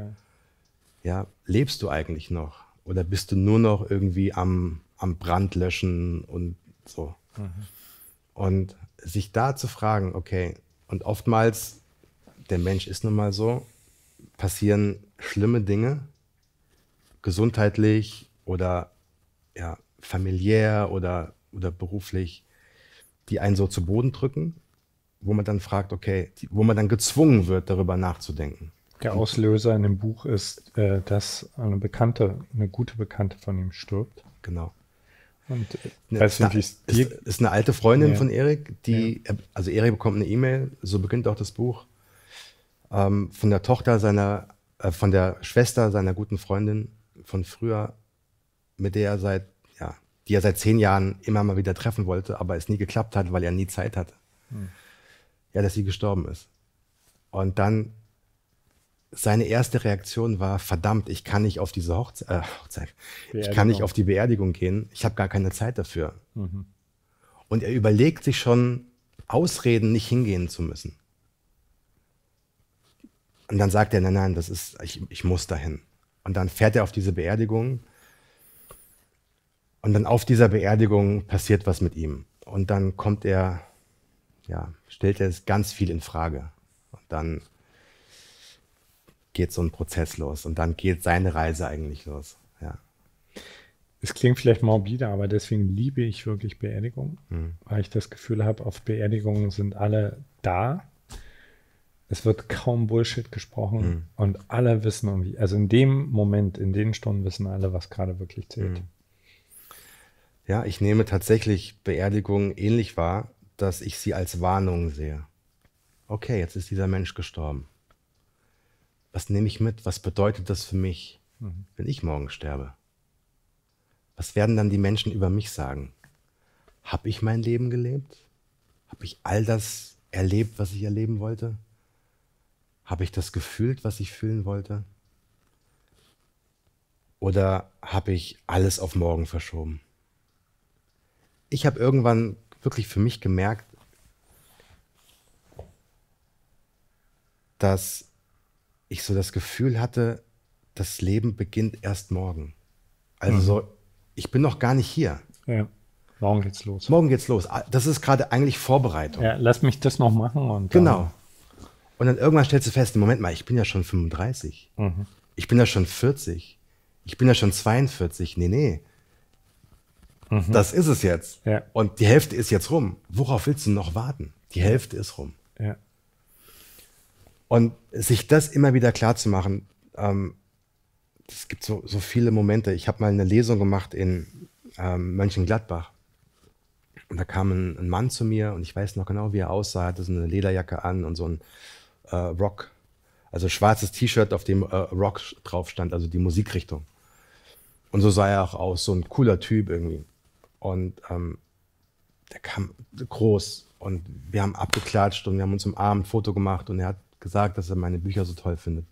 Ja, lebst du eigentlich noch? Oder bist du nur noch irgendwie am Brand löschen und so? Und sich da zu fragen, okay, und oftmals, der Mensch ist nun mal so, passieren schlimme Dinge, gesundheitlich oder familiär oder beruflich, die einen so zu Boden drücken, wo man dann fragt, okay, wo man dann gezwungen wird, darüber nachzudenken. Der Auslöser in dem Buch ist, dass eine gute Bekannte von ihm stirbt. Genau. Und weiß nicht, ist eine alte Freundin von Erik, also Erik bekommt eine E-Mail, so beginnt auch das Buch, von der Tochter von der Schwester seiner guten Freundin von früher, mit der die er seit 10 Jahren immer mal wieder treffen wollte, aber es nie geklappt hat, weil er nie Zeit hatte. Ja, dass sie gestorben ist. Und dann seine erste Reaktion war, verdammt, ich kann nicht auf diese ich kann nicht auf die Beerdigung gehen, ich habe gar keine Zeit dafür. Und er überlegt sich schon, Ausreden, nicht hingehen zu müssen. Und dann sagt er, nein, ich muss dahin. Und dann fährt er auf diese Beerdigung und dann auf dieser Beerdigung passiert was mit ihm. Und dann stellt er es ganz viel in Frage. Und dann geht so ein Prozess los und dann geht seine Reise eigentlich los. Ja. Es klingt vielleicht morbide, aber deswegen liebe ich wirklich Beerdigungen, weil ich das Gefühl habe, auf Beerdigungen sind alle da. Es wird kaum Bullshit gesprochen und alle wissen irgendwie, also in dem Moment, in den Stunden wissen alle, was gerade wirklich zählt. Ja, ich nehme tatsächlich Beerdigungen ähnlich wahr, dass ich sie als Warnung sehe. Okay, jetzt ist dieser Mensch gestorben. Was nehme ich mit? Was bedeutet das für mich, wenn ich morgen sterbe? Was werden dann die Menschen über mich sagen? Habe ich mein Leben gelebt? Habe ich all das erlebt, was ich erleben wollte? Habe ich das gefühlt, was ich fühlen wollte? Oder habe ich alles auf morgen verschoben? Ich habe irgendwann wirklich für mich gemerkt, dass ich so das Gefühl hatte, das Leben beginnt erst morgen. Also ich bin noch gar nicht hier. Ja, morgen geht's los. Morgen geht's los. Das ist gerade eigentlich Vorbereitung. Ja, lass mich das noch machen. Und genau. Und dann irgendwann stellst du fest, Moment mal, ich bin ja schon 35. Ich bin ja schon 40. Ich bin ja schon 42. Nee. Das ist es jetzt. Ja. Und die Hälfte ist jetzt rum. Worauf willst du noch warten? Die Hälfte ist rum. Ja. Und sich das immer wieder klar zu machen, es gibt so viele Momente. Ich habe mal eine Lesung gemacht in Mönchengladbach. Und da kam ein Mann zu mir und ich weiß noch genau, wie er aussah. Er hatte so eine Lederjacke an und so ein Rock, also schwarzes T-Shirt, auf dem Rock drauf stand, also die Musikrichtung. Und so sah er auch aus, so ein cooler Typ irgendwie. Und der kam groß und wir haben abgeklatscht und wir haben uns umarmt, ein Foto gemacht und er hat gesagt, dass er meine Bücher so toll findet.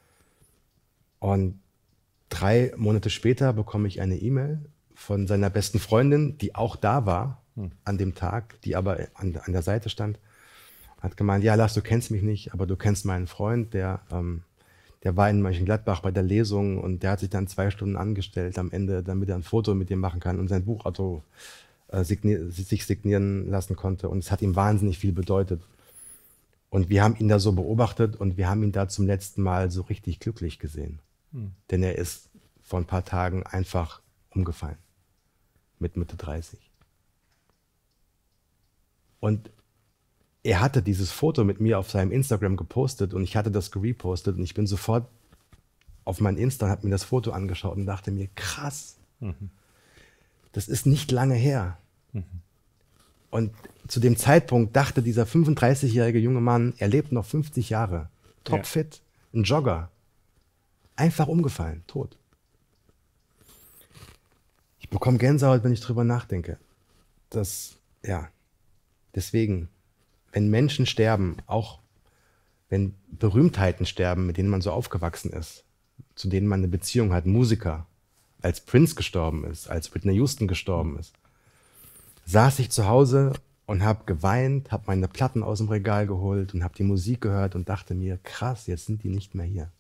Und 3 Monate später bekomme ich eine E-Mail von seiner besten Freundin, die auch da war an dem Tag, die aber an der Seite stand, hat gemeint, ja Lars, du kennst mich nicht, aber du kennst meinen Freund, der war in Mönchengladbach bei der Lesung und der hat sich dann 2 Stunden angestellt am Ende, damit er ein Foto mit ihm machen kann und sein Buchauto sich signieren lassen konnte. Und es hat ihm wahnsinnig viel bedeutet. Und wir haben ihn da so beobachtet und wir haben ihn da zum letzten Mal so richtig glücklich gesehen. Denn er ist vor ein paar Tagen einfach umgefallen. Mit Mitte 30. Und er hatte dieses Foto mit mir auf seinem Instagram gepostet und ich hatte das gerepostet und ich bin sofort auf mein Insta und habe mir das Foto angeschaut und dachte mir, krass, das ist nicht lange her. Und zu dem Zeitpunkt dachte dieser 35-jährige junge Mann, er lebt noch 50 Jahre, topfit, ein Jogger, einfach umgefallen, tot. Ich bekomme Gänsehaut, wenn ich drüber nachdenke. Deswegen, wenn Menschen sterben, auch wenn Berühmtheiten sterben, mit denen man so aufgewachsen ist, zu denen man eine Beziehung hat, Musiker, als Prince gestorben ist, als Whitney Houston gestorben ist, saß ich zu Hause und habe geweint, habe meine Platten aus dem Regal geholt und habe die Musik gehört und dachte mir, krass, jetzt sind die nicht mehr hier.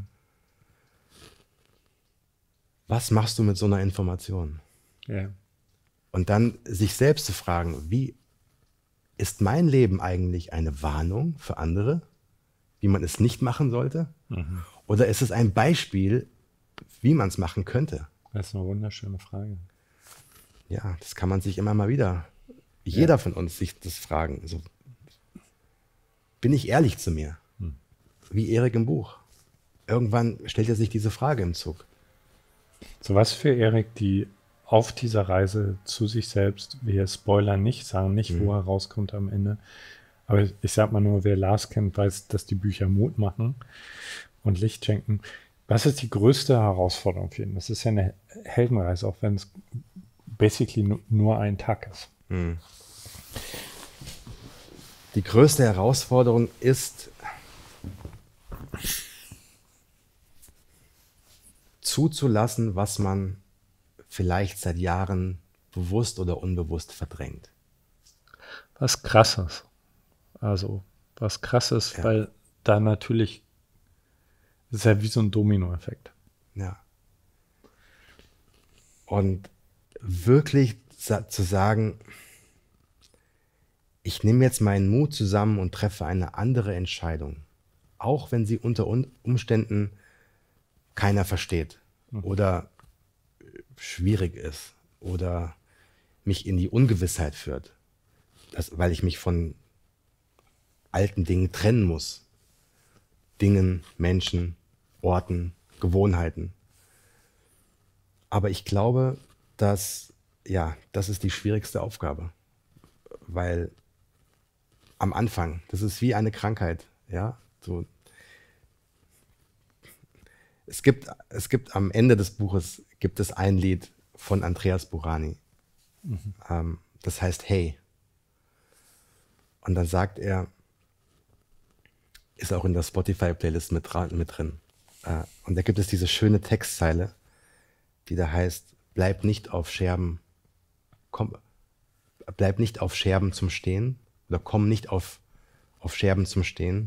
Was machst du mit so einer Information? Ja. Und dann sich selbst zu fragen, wie ist mein Leben eigentlich eine Warnung für andere, wie man es nicht machen sollte? Oder ist es ein Beispiel, wie man es machen könnte? Das ist eine wunderschöne Frage. Ja, das kann man sich immer mal wieder, jeder von uns sich das fragen. Also, bin ich ehrlich zu mir? Wie Erik im Buch. Irgendwann stellt er sich diese Frage im Zug. So was für Erik, die auf dieser Reise zu sich selbst, wir spoilern nicht, sagen nicht, wo er rauskommt am Ende. Aber ich sag mal nur, wer Lars kennt, weiß, dass die Bücher Mut machen und Licht schenken. Was ist die größte Herausforderung für ihn? Das ist ja eine Heldenreise, auch wenn es basically nur ein Tag ist. Die größte Herausforderung ist, zuzulassen, was man vielleicht seit Jahren bewusst oder unbewusst verdrängt. Was Krasses. Also, was Krasses, weil da natürlich, das ist ja wie so ein Dominoeffekt. Ja. Und wirklich zu sagen, ich nehme jetzt meinen Mut zusammen und treffe eine andere Entscheidung. Auch wenn sie unter Umständen keiner versteht oder schwierig ist oder mich in die Ungewissheit führt, weil ich mich von alten Dingen trennen muss. Dingen, Menschen, Orten, Gewohnheiten. Aber ich glaube, das ist die schwierigste Aufgabe, weil am Anfang, das ist wie eine Krankheit, ja, so. Es gibt am Ende des Buches gibt es ein Lied von Andreas Burani. Das heißt Hey. Und dann sagt er, ist auch in der Spotify-Playlist mit drin. Und da gibt es diese schöne Textzeile, die da heißt, bleib nicht auf Scherben zum Stehen oder komm nicht auf Scherben zum Stehen.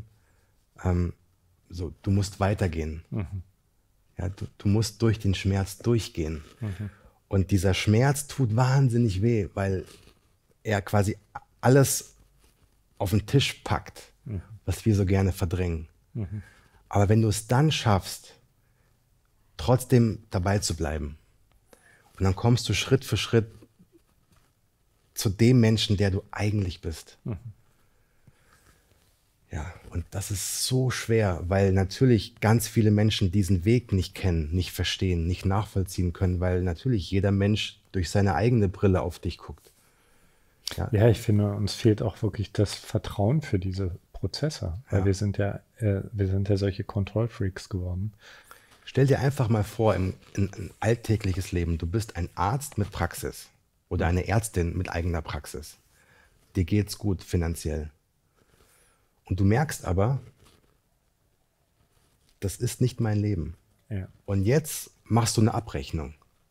Du musst weitergehen. Ja, du musst durch den Schmerz durchgehen. Und dieser Schmerz tut wahnsinnig weh, weil er quasi alles auf den Tisch packt, was wir so gerne verdrängen. Aber wenn du es dann schaffst, trotzdem dabei zu bleiben, und dann kommst du Schritt für Schritt zu dem Menschen, der du eigentlich bist. Ja, und das ist so schwer, weil natürlich ganz viele Menschen diesen Weg nicht kennen, nicht verstehen, nicht nachvollziehen können, weil natürlich jeder Mensch durch seine eigene Brille auf dich guckt. Ja, Ja, ich finde, uns fehlt auch wirklich das Vertrauen für diese Prozesse, weil ja. wir sind ja solche Kontrollfreaks geworden. Stell dir einfach mal vor, in ein alltägliches Leben, du bist ein Arzt mit Praxis oder eine Ärztin mit eigener Praxis. Dir geht's gut finanziell. Und du merkst aber, das ist nicht mein Leben. Ja, Und jetzt machst du eine Abrechnung.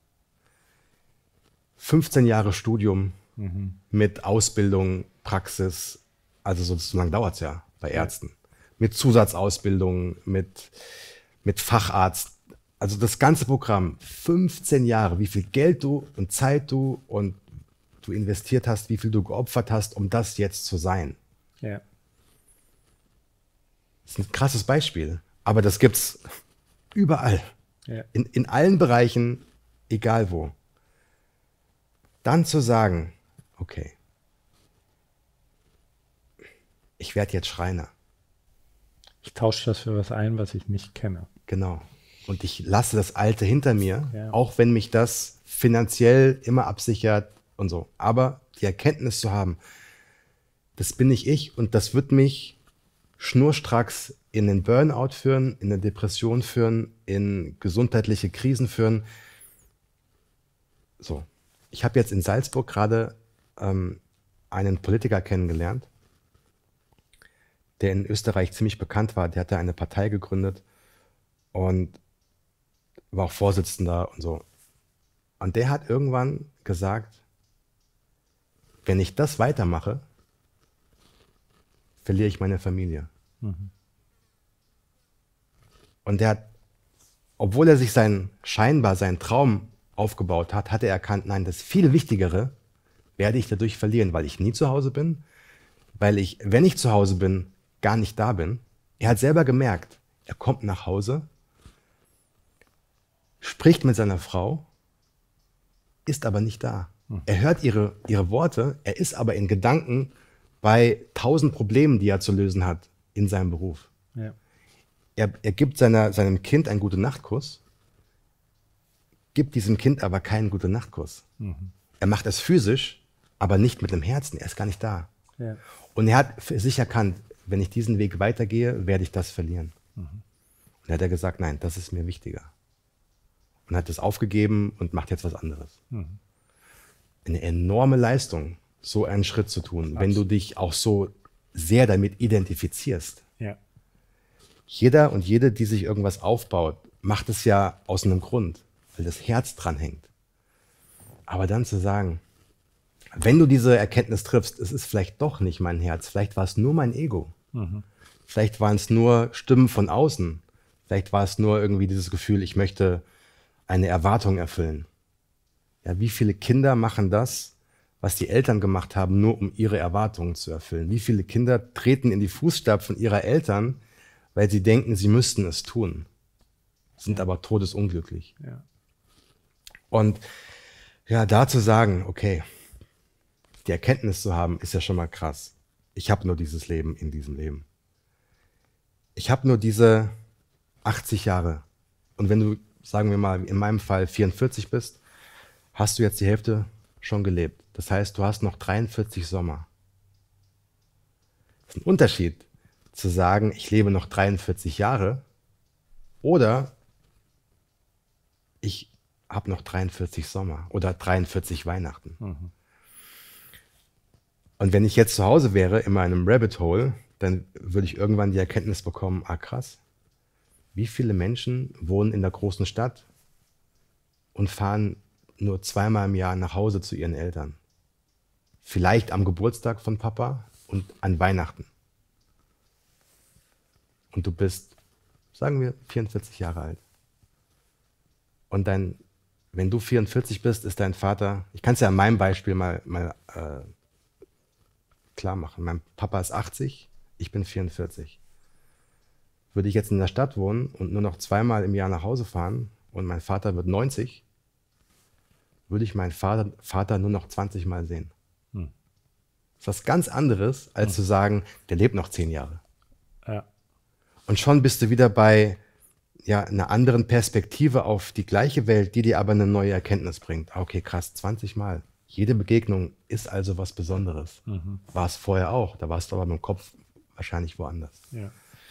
15 Jahre Studium mit Ausbildung, Praxis, also so lange dauert es ja bei Ärzten. Mit Zusatzausbildung, mit Facharzt, also das ganze Programm, 15 Jahre, wie viel Geld du und Zeit du investiert hast, wie viel du geopfert hast, um das jetzt zu sein. ja, Das ist ein krasses Beispiel, aber das gibt's überall, ja, in allen Bereichen, egal wo. Dann zu sagen, okay, ich werde jetzt Schreiner, ich tausche das für was ein, was ich nicht kenne. genau. Und ich lasse das Alte hinter mir, Ja. auch wenn mich das finanziell immer absichert und so. Aber die Erkenntnis zu haben, das bin nicht ich und das wird mich schnurstracks in den Burnout führen, in eine Depression führen, in gesundheitliche Krisen führen. So, ich habe jetzt in Salzburg gerade einen Politiker kennengelernt, der in Österreich ziemlich bekannt war. Der hatte eine Partei gegründet und war auch Vorsitzender und so. Und der hat irgendwann gesagt, wenn ich das weitermache, verliere ich meine Familie. Und der hat, obwohl er sich scheinbar seinen Traum aufgebaut hat, hat er erkannt, nein, das viel Wichtigere werde ich dadurch verlieren, weil ich nie zu Hause bin, weil ich, wenn ich zu Hause bin, gar nicht da bin. Er hat selber gemerkt, er kommt nach Hause, spricht mit seiner Frau, ist aber nicht da. Er hört ihre Worte, er ist aber in Gedanken bei 1000 Problemen, die er zu lösen hat in seinem Beruf. Ja, Er gibt seinem Kind einen Gute-Nacht-Kuss, gibt diesem Kind aber keinen Gute-Nacht-Kuss. Er macht es physisch, aber nicht mit dem Herzen, er ist gar nicht da. ja, Und er hat für sich erkannt, wenn ich diesen Weg weitergehe, werde ich das verlieren. Und dann hat er gesagt, nein, das ist mir wichtiger. Und hat es aufgegeben und macht jetzt was anderes. Eine enorme Leistung, so einen Schritt zu tun, wenn du dich auch so sehr damit identifizierst. ja, Jeder und jede, die sich irgendwas aufbaut, macht es ja aus einem Grund, weil das Herz dran hängt. Aber dann zu sagen, wenn du diese Erkenntnis triffst, es ist vielleicht doch nicht mein Herz, vielleicht war es nur mein Ego. Vielleicht waren es nur Stimmen von außen. Vielleicht war es nur irgendwie dieses Gefühl, ich möchte eine Erwartung erfüllen. Ja, wie viele Kinder machen das, was die Eltern gemacht haben, nur um ihre Erwartungen zu erfüllen? Wie viele Kinder treten in die Fußstapfen ihrer Eltern, weil sie denken, sie müssten es tun, sind aber todesunglücklich. ja, Und ja, da zu sagen, okay, die Erkenntnis zu haben, ist ja schon mal krass. Ich habe nur dieses Leben in diesem Leben. Ich habe nur diese 80 Jahre. Und wenn du, sagen wir mal, in meinem Fall 44 bist, hast du jetzt die Hälfte schon gelebt. Das heißt, du hast noch 43 Sommer. Das ist ein Unterschied zu sagen, ich lebe noch 43 Jahre oder ich habe noch 43 Sommer oder 43 Weihnachten. Und wenn ich jetzt zu Hause wäre in meinem Rabbit Hole, dann würde ich irgendwann die Erkenntnis bekommen, ah krass, wie viele Menschen wohnen in der großen Stadt und fahren nur zweimal im Jahr nach Hause zu ihren Eltern. Vielleicht am Geburtstag von Papa und an Weihnachten. Und du bist, sagen wir, 44 Jahre alt. Und wenn du 44 bist, ist dein Vater, ich kann es ja an meinem Beispiel mal klar machen. Mein Papa ist 80, ich bin 44. Würde ich jetzt in der Stadt wohnen und nur noch zweimal im Jahr nach Hause fahren und mein Vater wird 90, würde ich meinen Vater nur noch 20 Mal sehen. Das ist was ganz anderes, als zu sagen, der lebt noch 10 Jahre. Und schon bist du wieder bei einer anderen Perspektive auf die gleiche Welt, die dir aber eine neue Erkenntnis bringt. Okay, krass, 20 Mal. Jede Begegnung ist also was Besonderes. War es vorher auch, da warst du aber mit dem Kopf wahrscheinlich woanders. Ja.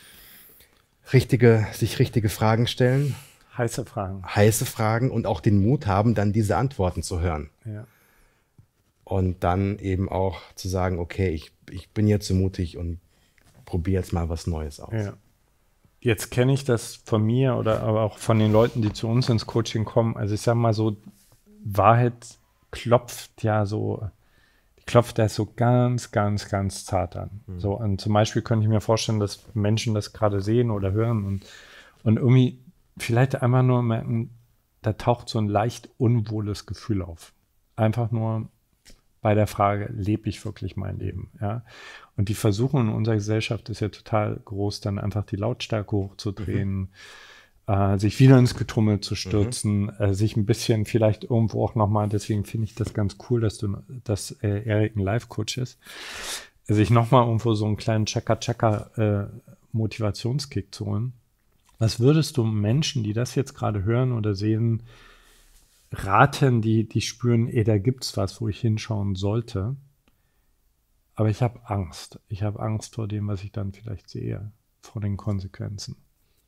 Sich richtige Fragen stellen. Heiße Fragen. Heiße Fragen und auch den Mut haben, dann diese Antworten zu hören. Ja. Und dann eben auch zu sagen, okay, ich bin jetzt so mutig und probiere jetzt mal was Neues aus. Ja. Jetzt kenne ich das von mir oder aber auch von den Leuten, die zu uns ins Coaching kommen. Also ich sage mal so, Wahrheit klopft ja so ganz, ganz, ganz zart an. So, und zum Beispiel könnte ich mir vorstellen, dass Menschen das gerade sehen oder hören und irgendwie vielleicht einfach nur merken, da taucht so ein leicht unwohles Gefühl auf. Einfach nur bei der Frage, lebe ich wirklich mein Leben? Ja? Und die Versuchung in unserer Gesellschaft ist ja total groß, dann einfach die Lautstärke hochzudrehen, sich wieder ins Getümmel zu stürzen, sich ein bisschen vielleicht irgendwo auch nochmal, deswegen finde ich das ganz cool, dass Erik ein Life-Coach ist, sich nochmal irgendwo so einen kleinen Motivationskick zu holen. Was würdest du Menschen, die das jetzt gerade hören oder sehen, raten, die spüren, da gibt's was, wo ich hinschauen sollte, aber ich habe Angst. Ich habe Angst vor dem, was ich dann vielleicht sehe, vor den Konsequenzen.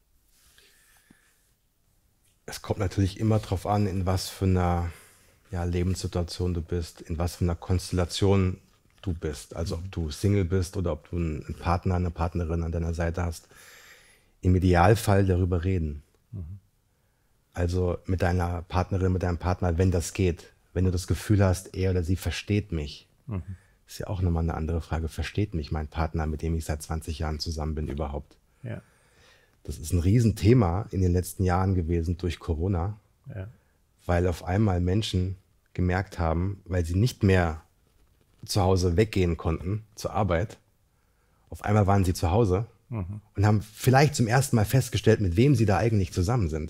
Es kommt natürlich immer darauf an, in was für einer Lebenssituation du bist, in was für einer Konstellation du bist. Also ob du Single bist oder ob du einen Partner, eine Partnerin an deiner Seite hast. Im Idealfall darüber reden. Also mit deiner Partnerin, mit deinem Partner, wenn das geht. Wenn du das Gefühl hast, er oder sie versteht mich. Ist ja auch nochmal eine andere Frage. Versteht mich mein Partner, mit dem ich seit 20 Jahren zusammen bin, überhaupt? Ja. Das ist ein Riesenthema in den letzten Jahren gewesen durch Corona, weil auf einmal Menschen gemerkt haben, weil sie nicht mehr zu Hause weggehen konnten zur Arbeit, auf einmal waren sie zu Hause und haben vielleicht zum ersten Mal festgestellt, mit wem sie da eigentlich zusammen sind.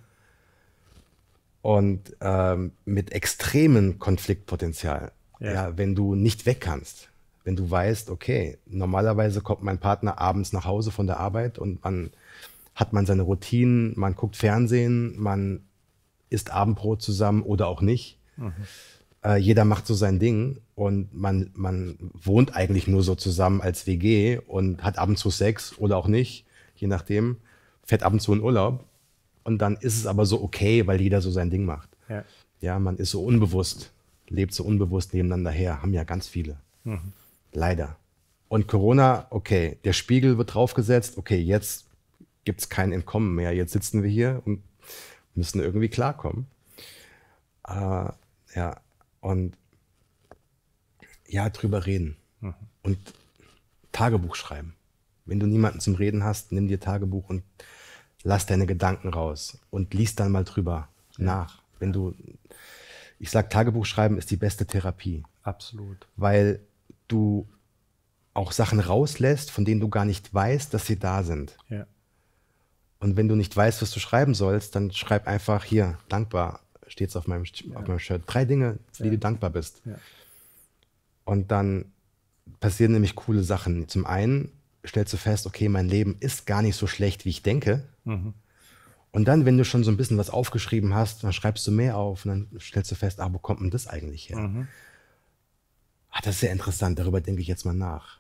Und mit extremem Konfliktpotenzial. Ja, wenn du nicht weg kannst, wenn du weißt, okay, normalerweise kommt mein Partner abends nach Hause von der Arbeit und hat man seine Routinen, man guckt Fernsehen, man isst Abendbrot zusammen oder auch nicht. Jeder macht so sein Ding und man wohnt eigentlich nur so zusammen als WG und hat ab und zu Sex oder auch nicht, je nachdem, fährt ab und zu in Urlaub und dann ist es aber so okay, weil jeder so sein Ding macht. Ja, man ist so unbewusst, lebt so unbewusst nebeneinander her, haben ja ganz viele. Leider. Und Corona, okay, der Spiegel wird draufgesetzt, okay, jetzt gibt es kein Entkommen mehr. Jetzt sitzen wir hier und müssen irgendwie klarkommen. Und drüber reden. Und Tagebuch schreiben. Wenn du niemanden zum Reden hast, nimm dir Tagebuch und lass deine Gedanken raus und lies dann mal drüber nach. Ich sag, Tagebuch schreiben ist die beste Therapie. Absolut. Weil du auch Sachen rauslässt, von denen du gar nicht weißt, dass sie da sind. Ja. Und wenn du nicht weißt, was du schreiben sollst, dann schreib einfach hier, dankbar, steht es auf meinem Shirt. 3 Dinge, für die du dankbar bist. Ja. Und dann passieren nämlich coole Sachen. Zum einen stellst du fest, okay, mein Leben ist gar nicht so schlecht, wie ich denke. Und dann, wenn du schon so ein bisschen was aufgeschrieben hast, dann schreibst du mehr auf und dann stellst du fest, wo kommt denn das eigentlich her? Das ist sehr interessant, darüber denke ich jetzt mal nach.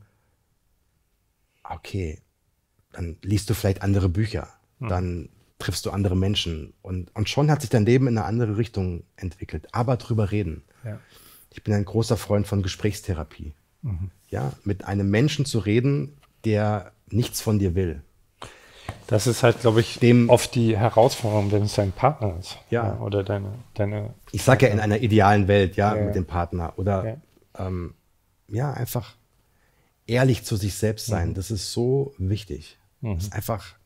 Okay, dann liest du vielleicht andere Bücher, dann triffst du andere Menschen und schon hat sich dein Leben in eine andere Richtung entwickelt. Aber drüber reden. Ja. Ich bin ein großer Freund von Gesprächstherapie. Ja, mit einem Menschen zu reden, der nichts von dir will. Das ist halt, glaube ich, oft die Herausforderung, wenn es dein Partner ist. Ja. Oder deine. Ich sage ja in einer idealen Welt, mit dem Partner. Oder einfach ehrlich zu sich selbst sein. Das ist so wichtig. Das ist einfach.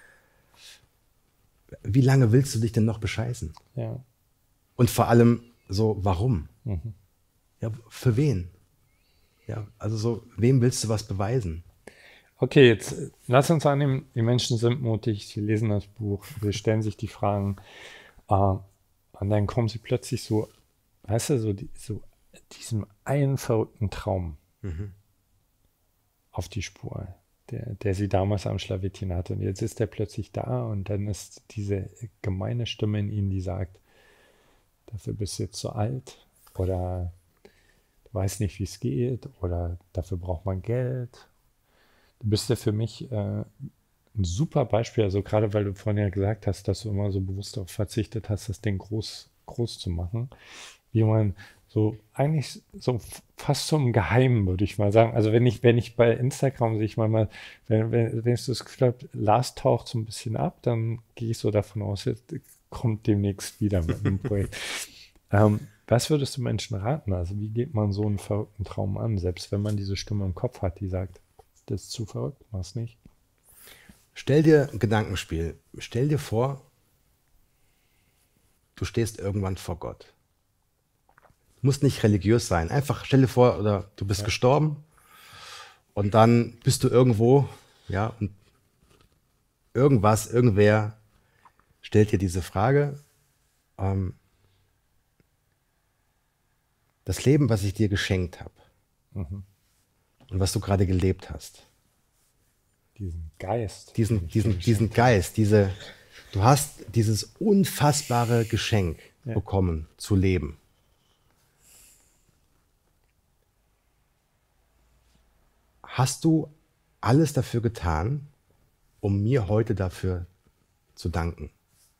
Wie lange willst du dich denn noch bescheißen? Ja. Und vor allem so, warum? Ja, für wen? Ja, also so, wem willst du was beweisen? Okay, jetzt lass uns annehmen, die Menschen sind mutig, sie lesen das Buch, sie stellen sich die Fragen und dann kommen sie plötzlich so, weißt du, so diesem einen verrückten Traum auf die Spur. der sie damals am Schlawittchen hatte. Und jetzt ist er plötzlich da und dann ist diese gemeine Stimme in ihm, die sagt, dafür bist du jetzt zu alt oder du weißt nicht, wie es geht oder dafür braucht man Geld. Du bist ja für mich ein super Beispiel, also gerade weil du vorhin ja gesagt hast, dass du immer so bewusst darauf verzichtet hast, das Ding groß zu machen, wie man so eigentlich so fast zum Geheimen, würde ich mal sagen. Also wenn ich bei Instagram sehe ich mal, wenn ich so das Gefühl habe, Lars taucht so ein bisschen ab, dann gehe ich so davon aus, jetzt kommt demnächst wieder mit einem Projekt. Was würdest du Menschen raten? Also wie geht man so einen verrückten Traum an, selbst wenn man diese Stimme im Kopf hat, die sagt, das ist zu verrückt, mach's nicht. Stell dir ein Gedankenspiel. Stell dir vor, du stehst irgendwann vor Gott. Muss nicht religiös sein. Einfach stell dir vor, oder du bist gestorben und dann bist du irgendwo, ja, und irgendwer stellt dir diese Frage. Das Leben, was ich dir geschenkt habe und was du gerade gelebt hast. Diesen Geist. Diesen Geist, du hast dieses unfassbare Geschenk bekommen, zu leben. Hast du alles dafür getan, um mir heute dafür zu danken?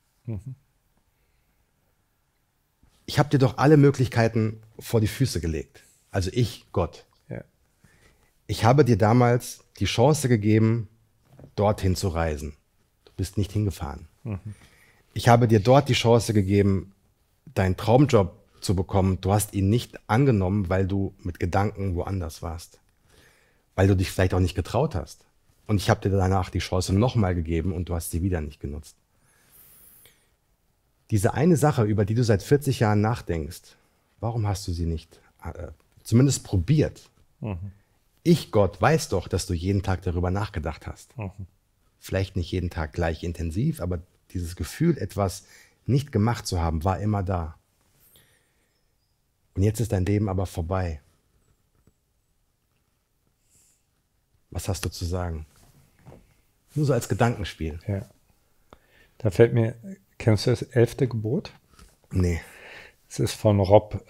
Ich habe dir doch alle Möglichkeiten vor die Füße gelegt. Also ich, Gott. Ja. Ich habe dir damals die Chance gegeben, dorthin zu reisen. Du bist nicht hingefahren. Ich habe dir dort die Chance gegeben, deinen Traumjob zu bekommen. Du hast ihn nicht angenommen, weil du mit Gedanken woanders warst. Weil du dich vielleicht auch nicht getraut hast. Und ich habe dir danach die Chance nochmal gegeben und du hast sie wieder nicht genutzt. Diese eine Sache, über die du seit 40 Jahren nachdenkst, warum hast du sie nicht zumindest probiert? Ich, Gott, weiß doch, dass du jeden Tag darüber nachgedacht hast. Vielleicht nicht jeden Tag gleich intensiv, aber dieses Gefühl, etwas nicht gemacht zu haben, war immer da. Und jetzt ist dein Leben aber vorbei. Was hast du zu sagen? Nur so als Gedankenspiel. Ja. Da fällt mir, kennst du das 11. Gebot? Nee. Es ist von Rob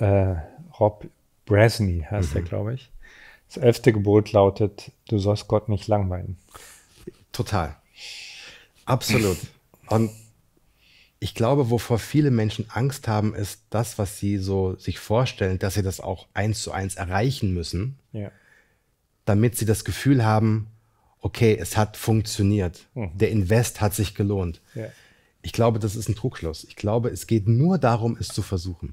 Brezsny, heißt er, glaube ich. Das 11. Gebot lautet, du sollst Gott nicht langweilen. Total. Absolut. Und ich glaube, wovor viele Menschen Angst haben, ist das, was sie so sich vorstellen, dass sie das auch 1:1 erreichen müssen, damit sie das Gefühl haben, okay, es hat funktioniert. Der Invest hat sich gelohnt. Ja. Ich glaube, das ist ein Trugschluss. Ich glaube, es geht nur darum, es zu versuchen.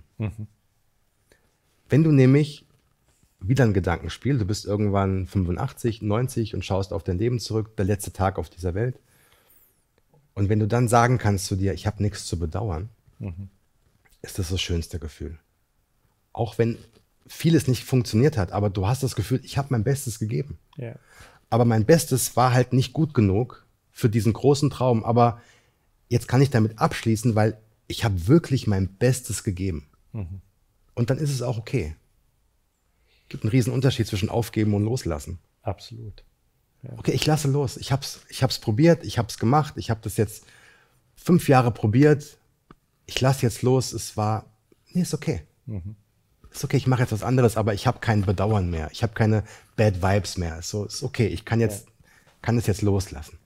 Wenn du nämlich wieder ein Gedankenspiel, du bist irgendwann 85, 90 und schaust auf dein Leben zurück, der letzte Tag auf dieser Welt. Und wenn du dann sagen kannst zu dir, ich habe nichts zu bedauern, ist das schönste Gefühl. Auch wenn vieles nicht funktioniert hat, aber du hast das Gefühl, ich habe mein Bestes gegeben. Ja. Aber mein Bestes war halt nicht gut genug für diesen großen Traum. Aber jetzt kann ich damit abschließen, weil ich habe wirklich mein Bestes gegeben. Und dann ist es auch okay. Es gibt einen riesen Unterschied zwischen aufgeben und loslassen. Absolut. Ja. Okay, ich lasse los. Ich hab's probiert, ich hab's gemacht, ich habe das jetzt 5 Jahre probiert. Ich lasse jetzt los. Ist okay. Ist okay, ich mache jetzt was anderes, aber ich habe kein Bedauern mehr. Ich habe keine Bad Vibes mehr. So, ist okay, ich kann es jetzt loslassen.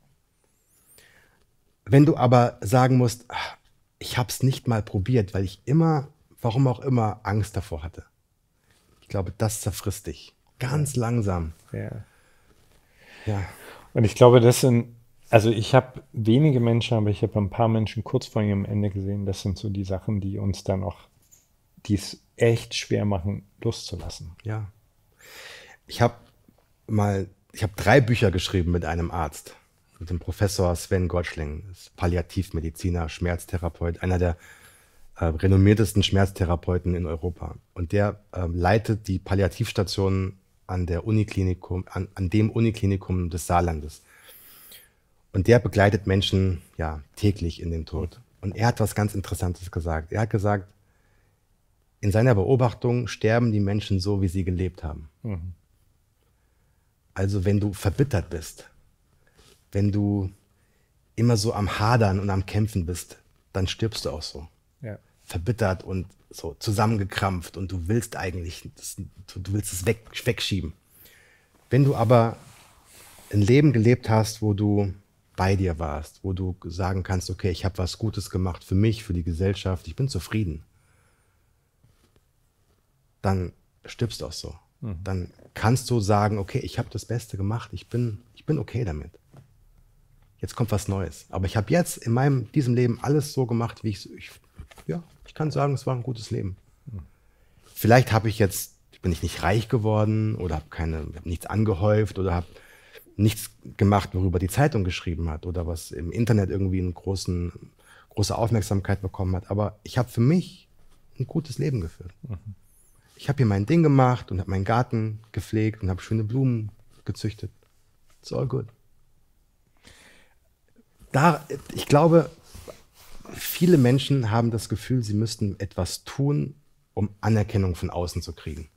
Wenn du aber sagen musst, ich habe es nicht mal probiert, weil ich immer, warum auch immer, Angst davor hatte. Ich glaube, das zerfrisst dich. Ganz langsam. Ja. Ja. Und ich glaube, also ich habe wenige Menschen, aber ich habe ein paar Menschen kurz vor ihrem Ende gesehen. Das sind so die Sachen, die uns dann auch, die es echt schwer machen, loszulassen. Ja. Ich habe 3 Bücher geschrieben mit einem Arzt, mit dem Professor Sven Gottschling, ist Palliativmediziner, Schmerztherapeut, einer der renommiertesten Schmerztherapeuten in Europa. Und der leitet die Palliativstationen an dem Uniklinikum des Saarlandes. Und der begleitet Menschen täglich in den Tod. Und er hat was ganz Interessantes gesagt. Er hat gesagt, in seiner Beobachtung sterben die Menschen so, wie sie gelebt haben. Also wenn du verbittert bist, wenn du immer so am Hadern und am Kämpfen bist, dann stirbst du auch so. Ja. Verbittert und so zusammengekrampft und du willst eigentlich, du willst es wegschieben. Wenn du aber ein Leben gelebt hast, wo du bei dir warst, wo du sagen kannst, okay, ich habe was Gutes gemacht für mich, für die Gesellschaft, ich bin zufrieden, dann stirbst du auch so. Dann kannst du sagen, okay, ich habe das Beste gemacht, ich bin okay damit. Jetzt kommt was Neues. Aber ich habe jetzt in diesem Leben alles so gemacht, wie ich kann sagen, es war ein gutes Leben. Vielleicht bin ich nicht reich geworden oder habe nichts angehäuft oder habe nichts gemacht, worüber die Zeitung geschrieben hat oder was im Internet irgendwie eine große Aufmerksamkeit bekommen hat. Aber ich habe für mich ein gutes Leben geführt. Ich habe hier mein Ding gemacht und habe meinen Garten gepflegt und habe schöne Blumen gezüchtet. It's all good. Ich glaube, viele Menschen haben das Gefühl, sie müssten etwas tun, um Anerkennung von außen zu kriegen.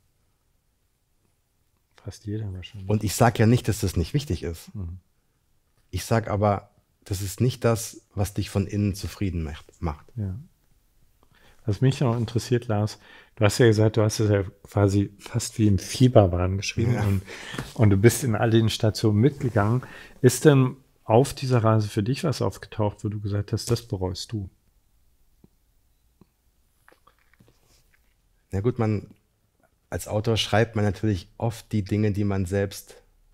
Fast jeder wahrscheinlich. Und ich sage ja nicht, dass das nicht wichtig ist. Ich sage aber, das ist nicht das, was dich von innen zufrieden macht. Ja. Was mich noch interessiert, Lars, du hast ja gesagt, du hast es ja quasi fast wie im Fieberwahn geschrieben, Ja. und du bist in all den Stationen mitgegangen. Ist denn auf dieser Reise für dich was aufgetaucht, wo du gesagt hast, das bereust du? Na gut, als Autor schreibt man natürlich oft die Dinge, die man sich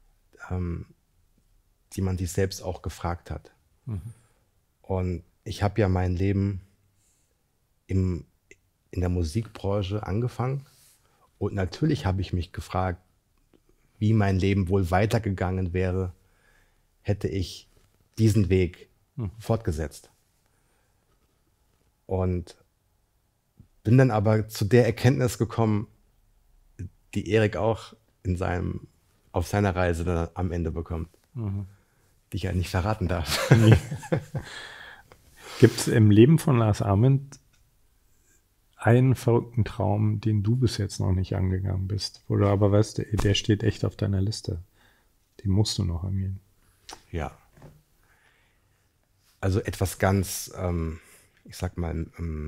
selbst auch gefragt hat. Und ich habe ja mein Leben in der Musikbranche angefangen und natürlich habe ich mich gefragt, wie mein Leben wohl weitergegangen wäre, hätte ich diesen Weg fortgesetzt. Und bin dann aber zu der Erkenntnis gekommen, die Erik auch auf seiner Reise dann am Ende bekommt, die ich ja nicht verraten darf. Gibt es im Leben von Lars Ament einen verrückten Traum, den du bis jetzt noch nicht angegangen bist, wo du aber weißt, der steht echt auf deiner Liste? Den musst du noch angehen. Ja. Also etwas ganz, ich sag mal,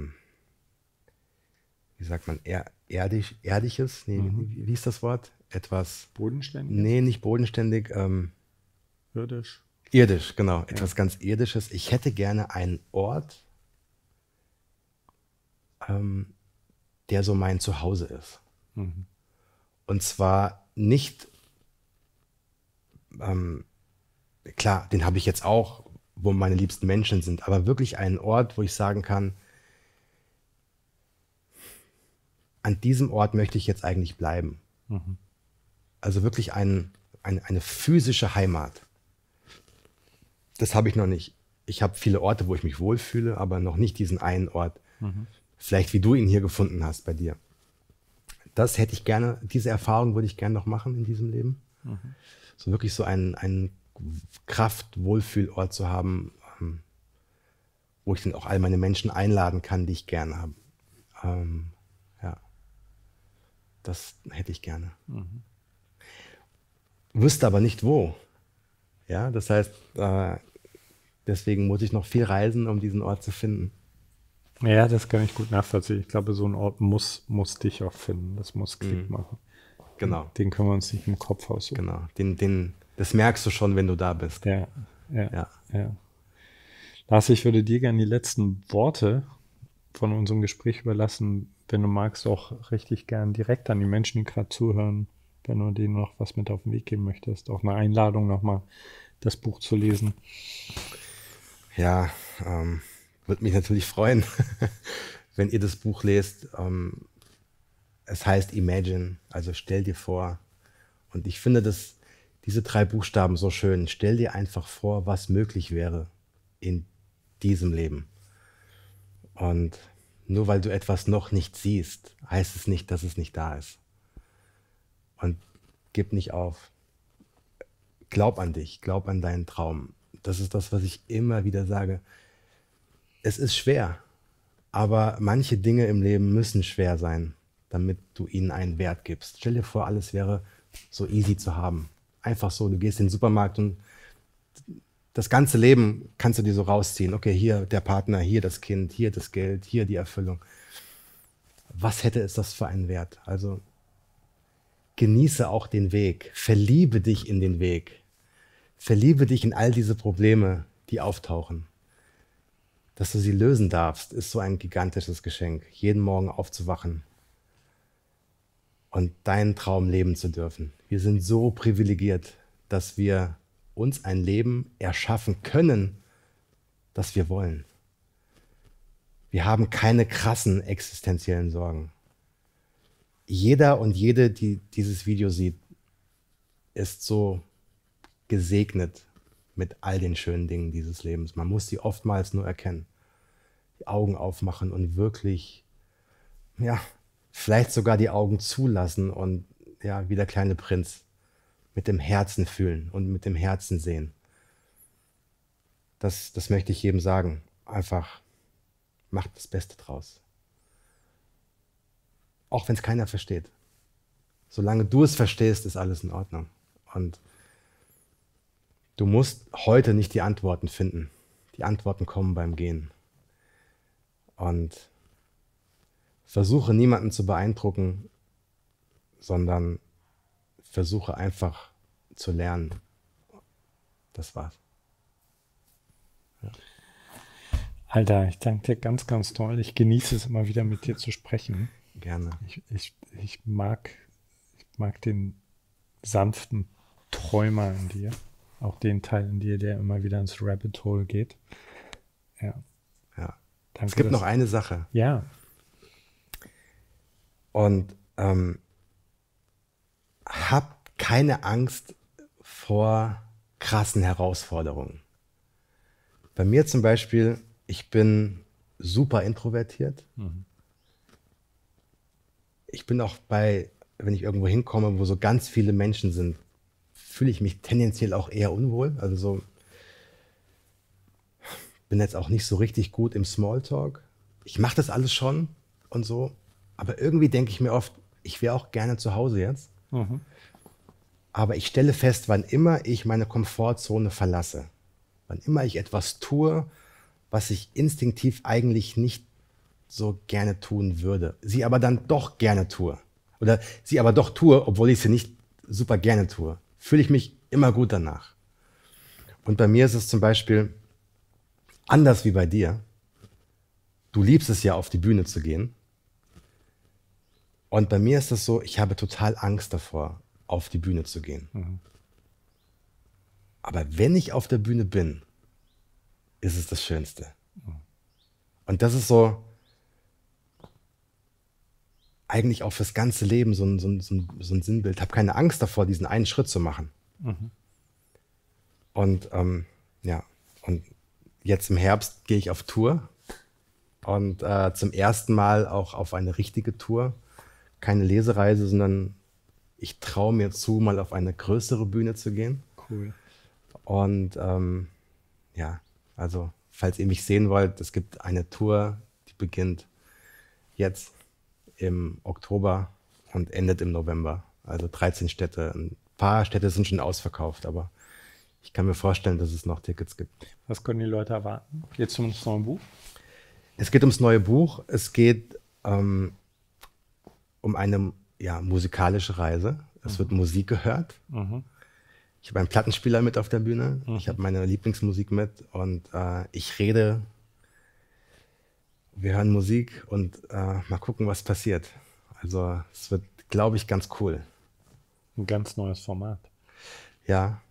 wie sagt man, Erdisches? Nee, wie ist das Wort? Etwas Bodenständig? Nee, nicht bodenständig. Irdisch? Irdisch, genau. Etwas ganz Irdisches. Ich hätte gerne einen Ort, der so mein Zuhause ist. Und zwar nicht, klar, den habe ich jetzt auch, wo meine liebsten Menschen sind, aber wirklich einen Ort, wo ich sagen kann, an diesem Ort möchte ich jetzt eigentlich bleiben. Also wirklich eine physische Heimat. Das habe ich noch nicht. Ich habe viele Orte, wo ich mich wohlfühle, aber noch nicht diesen einen Ort. Vielleicht wie du ihn hier gefunden hast bei dir. Das hätte ich gerne, diese Erfahrung würde ich gerne noch machen in diesem Leben. So wirklich so einen Kraft-Wohlfühlort zu haben, wo ich dann auch all meine Menschen einladen kann, die ich gerne habe. Ja, das hätte ich gerne. Wüsste aber nicht wo. Ja, das heißt, deswegen muss ich noch viel reisen, um diesen Ort zu finden. Ja, das kann ich gut nachvollziehen. Ich glaube, so ein Ort muss dich auch finden. Das muss Klick machen. Genau. Den können wir uns nicht im Kopf aussuchen. Genau. Das merkst du schon, wenn du da bist. Ja. Lars, ich würde dir gerne die letzten Worte von unserem Gespräch überlassen, wenn du magst, auch richtig gern direkt an die Menschen, die gerade zuhören, wenn du denen noch was mit auf den Weg geben möchtest, auch eine Einladung, nochmal das Buch zu lesen. Ja, würde mich natürlich freuen, wenn ihr das Buch lest. Es heißt Imagine, also stell dir vor. Und ich finde diese 3 Buchstaben so schön. Stell dir einfach vor, was möglich wäre in diesem Leben. Und nur weil du etwas noch nicht siehst, heißt es nicht, dass es nicht da ist. Und gib nicht auf. Glaub an dich, glaub an deinen Traum. Das ist das, was ich immer wieder sage. Es ist schwer, aber manche Dinge im Leben müssen schwer sein, damit du ihnen einen Wert gibst. Stell dir vor, alles wäre so easy zu haben. Einfach so, du gehst in den Supermarkt und das ganze Leben kannst du dir so rausziehen. Okay, hier der Partner, hier das Kind, hier das Geld, hier die Erfüllung. Was hätte es das für einen Wert? Also genieße auch den Weg. Verliebe dich in den Weg. Verliebe dich in all diese Probleme, die auftauchen. Dass du sie lösen darfst, ist so ein gigantisches Geschenk. Jeden Morgen aufzuwachen und deinen Traum leben zu dürfen. Wir sind so privilegiert, dass wir uns ein Leben erschaffen können, das wir wollen. Wir haben keine krassen existenziellen Sorgen. Jeder und jede, die dieses Video sieht, ist so gesegnet mit all den schönen Dingen dieses Lebens. Man muss sie oftmals nur erkennen, die Augen aufmachen und wirklich, ja, vielleicht sogar die Augen zulassen und ja, wie der kleine Prinz mit dem Herzen fühlen und mit dem Herzen sehen. Das möchte ich jedem sagen. Einfach macht das Beste draus. Auch wenn es keiner versteht. Solange du es verstehst, ist alles in Ordnung. Und du musst heute nicht die Antworten finden. Die Antworten kommen beim Gehen. Und versuche niemanden zu beeindrucken, sondern versuche einfach zu lernen. Das war's. Ja. Alter, ich danke dir ganz, ganz toll. Ich genieße es immer wieder mit dir zu sprechen. Gerne. Ich mag den sanften Träumer in dir. Auch den Teil in dir, der immer wieder ins Rabbit Hole geht. Ja. Ja. Danke, es gibt noch eine Sache. Ja. Und hab keine Angst vor krassen Herausforderungen. Bei mir zum Beispiel, ich bin super introvertiert. Mhm. Ich bin auch wenn ich irgendwo hinkomme, wo so ganz viele Menschen sind, fühle ich mich tendenziell auch eher unwohl. Also so, bin jetzt auch nicht so richtig gut im Smalltalk. Ich mache das alles schon und so, aber irgendwie denke ich mir oft, ich wäre auch gerne zu Hause jetzt. Mhm. Aber ich stelle fest, wann immer ich meine Komfortzone verlasse, wann immer ich etwas tue, was ich instinktiv eigentlich nicht so gerne tun würde, sie aber dann doch gerne tue oder sie aber doch tue, obwohl ich sie nicht super gerne tue, fühle ich mich immer gut danach. Und bei mir ist es zum Beispiel anders wie bei dir. Du liebst es ja, auf die Bühne zu gehen. Und bei mir ist es so, ich habe total Angst davor, auf die Bühne zu gehen. Mhm. Aber wenn ich auf der Bühne bin, ist es das Schönste. Mhm. Und das ist so eigentlich auch fürs ganze Leben so ein Sinnbild. Ich habe keine Angst davor, diesen einen Schritt zu machen. Mhm. Und ja, und jetzt im Herbst gehe ich auf Tour und zum ersten Mal auch auf eine richtige Tour. Keine Lesereise, sondern ich traue mir zu, mal auf eine größere Bühne zu gehen. Cool. Und ja, also falls ihr mich sehen wollt, es gibt eine Tour, die beginnt jetzt im Oktober und endet im November. Also 13 Städte. Ein paar Städte sind schon ausverkauft, aber ich kann mir vorstellen, dass es noch Tickets gibt. Was können die Leute erwarten? Geht es ums neue Buch? Es geht ums neue Buch. Es geht um eine musikalische Reise. Es wird Musik gehört. Mhm. Ich habe einen Plattenspieler mit auf der Bühne. Mhm. Ich habe meine Lieblingsmusik mit und ich rede. Wir hören Musik und mal gucken, was passiert. Also es wird, glaube ich, ganz cool. Ein ganz neues Format. Ja.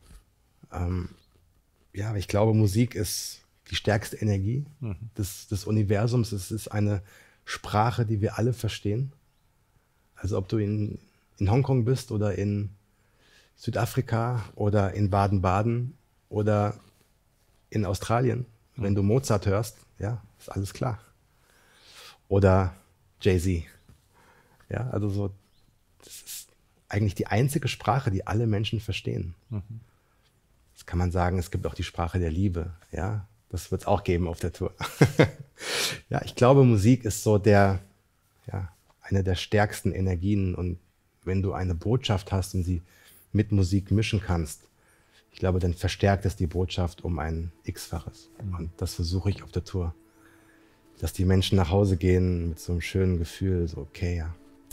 Ja, aber ich glaube, Musik ist die stärkste Energie des Universums. Es ist eine Sprache, die wir alle verstehen. Also ob du in Hongkong bist oder in Südafrika oder in Baden-Baden oder in Australien, wenn du Mozart hörst, ja, ist alles klar. Oder Jay-Z. Ja, also so, das ist eigentlich die einzige Sprache, die alle Menschen verstehen. Mhm. Jetzt kann man sagen, es gibt auch die Sprache der Liebe. Ja, das wird es auch geben auf der Tour. Ja, ich glaube, Musik ist so eine der stärksten Energien. Und wenn du eine Botschaft hast und sie mit Musik mischen kannst, ich glaube, dann verstärkt es die Botschaft um ein X-faches. Und das versuche ich auf der Tour. Dass die Menschen nach Hause gehen mit so einem schönen Gefühl, so okay, ja,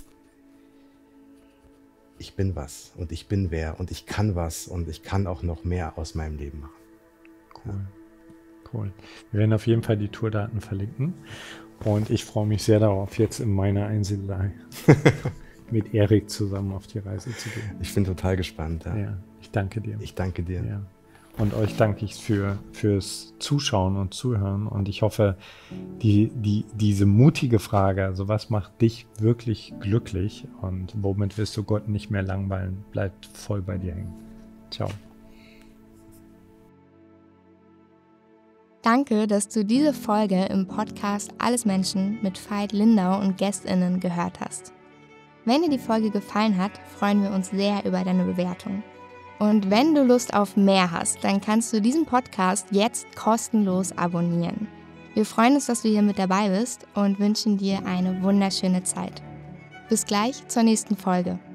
ich bin was und ich bin wer und ich kann was und ich kann auch noch mehr aus meinem Leben machen. Cool. Cool. Wir werden auf jeden Fall die Tourdaten verlinken und ich freue mich sehr darauf, jetzt in meiner Einsiedelei mit Erik zusammen auf die Reise zu gehen. Ich bin total gespannt. Ja. Ja, ich danke dir. Ich danke dir. Ja. Und euch danke ich fürs Zuschauen und Zuhören. Und ich hoffe, diese mutige Frage, also was macht dich wirklich glücklich und womit wirst du Gott nicht mehr langweilen, bleibt voll bei dir hängen. Ciao. Danke, dass du diese Folge im Podcast Alles Menschen mit Veit Lindau und GästInnen gehört hast. Wenn dir die Folge gefallen hat, freuen wir uns sehr über deine Bewertung. Und wenn du Lust auf mehr hast, dann kannst du diesen Podcast jetzt kostenlos abonnieren. Wir freuen uns, dass du hier mit dabei bist und wünschen dir eine wunderschöne Zeit. Bis gleich zur nächsten Folge.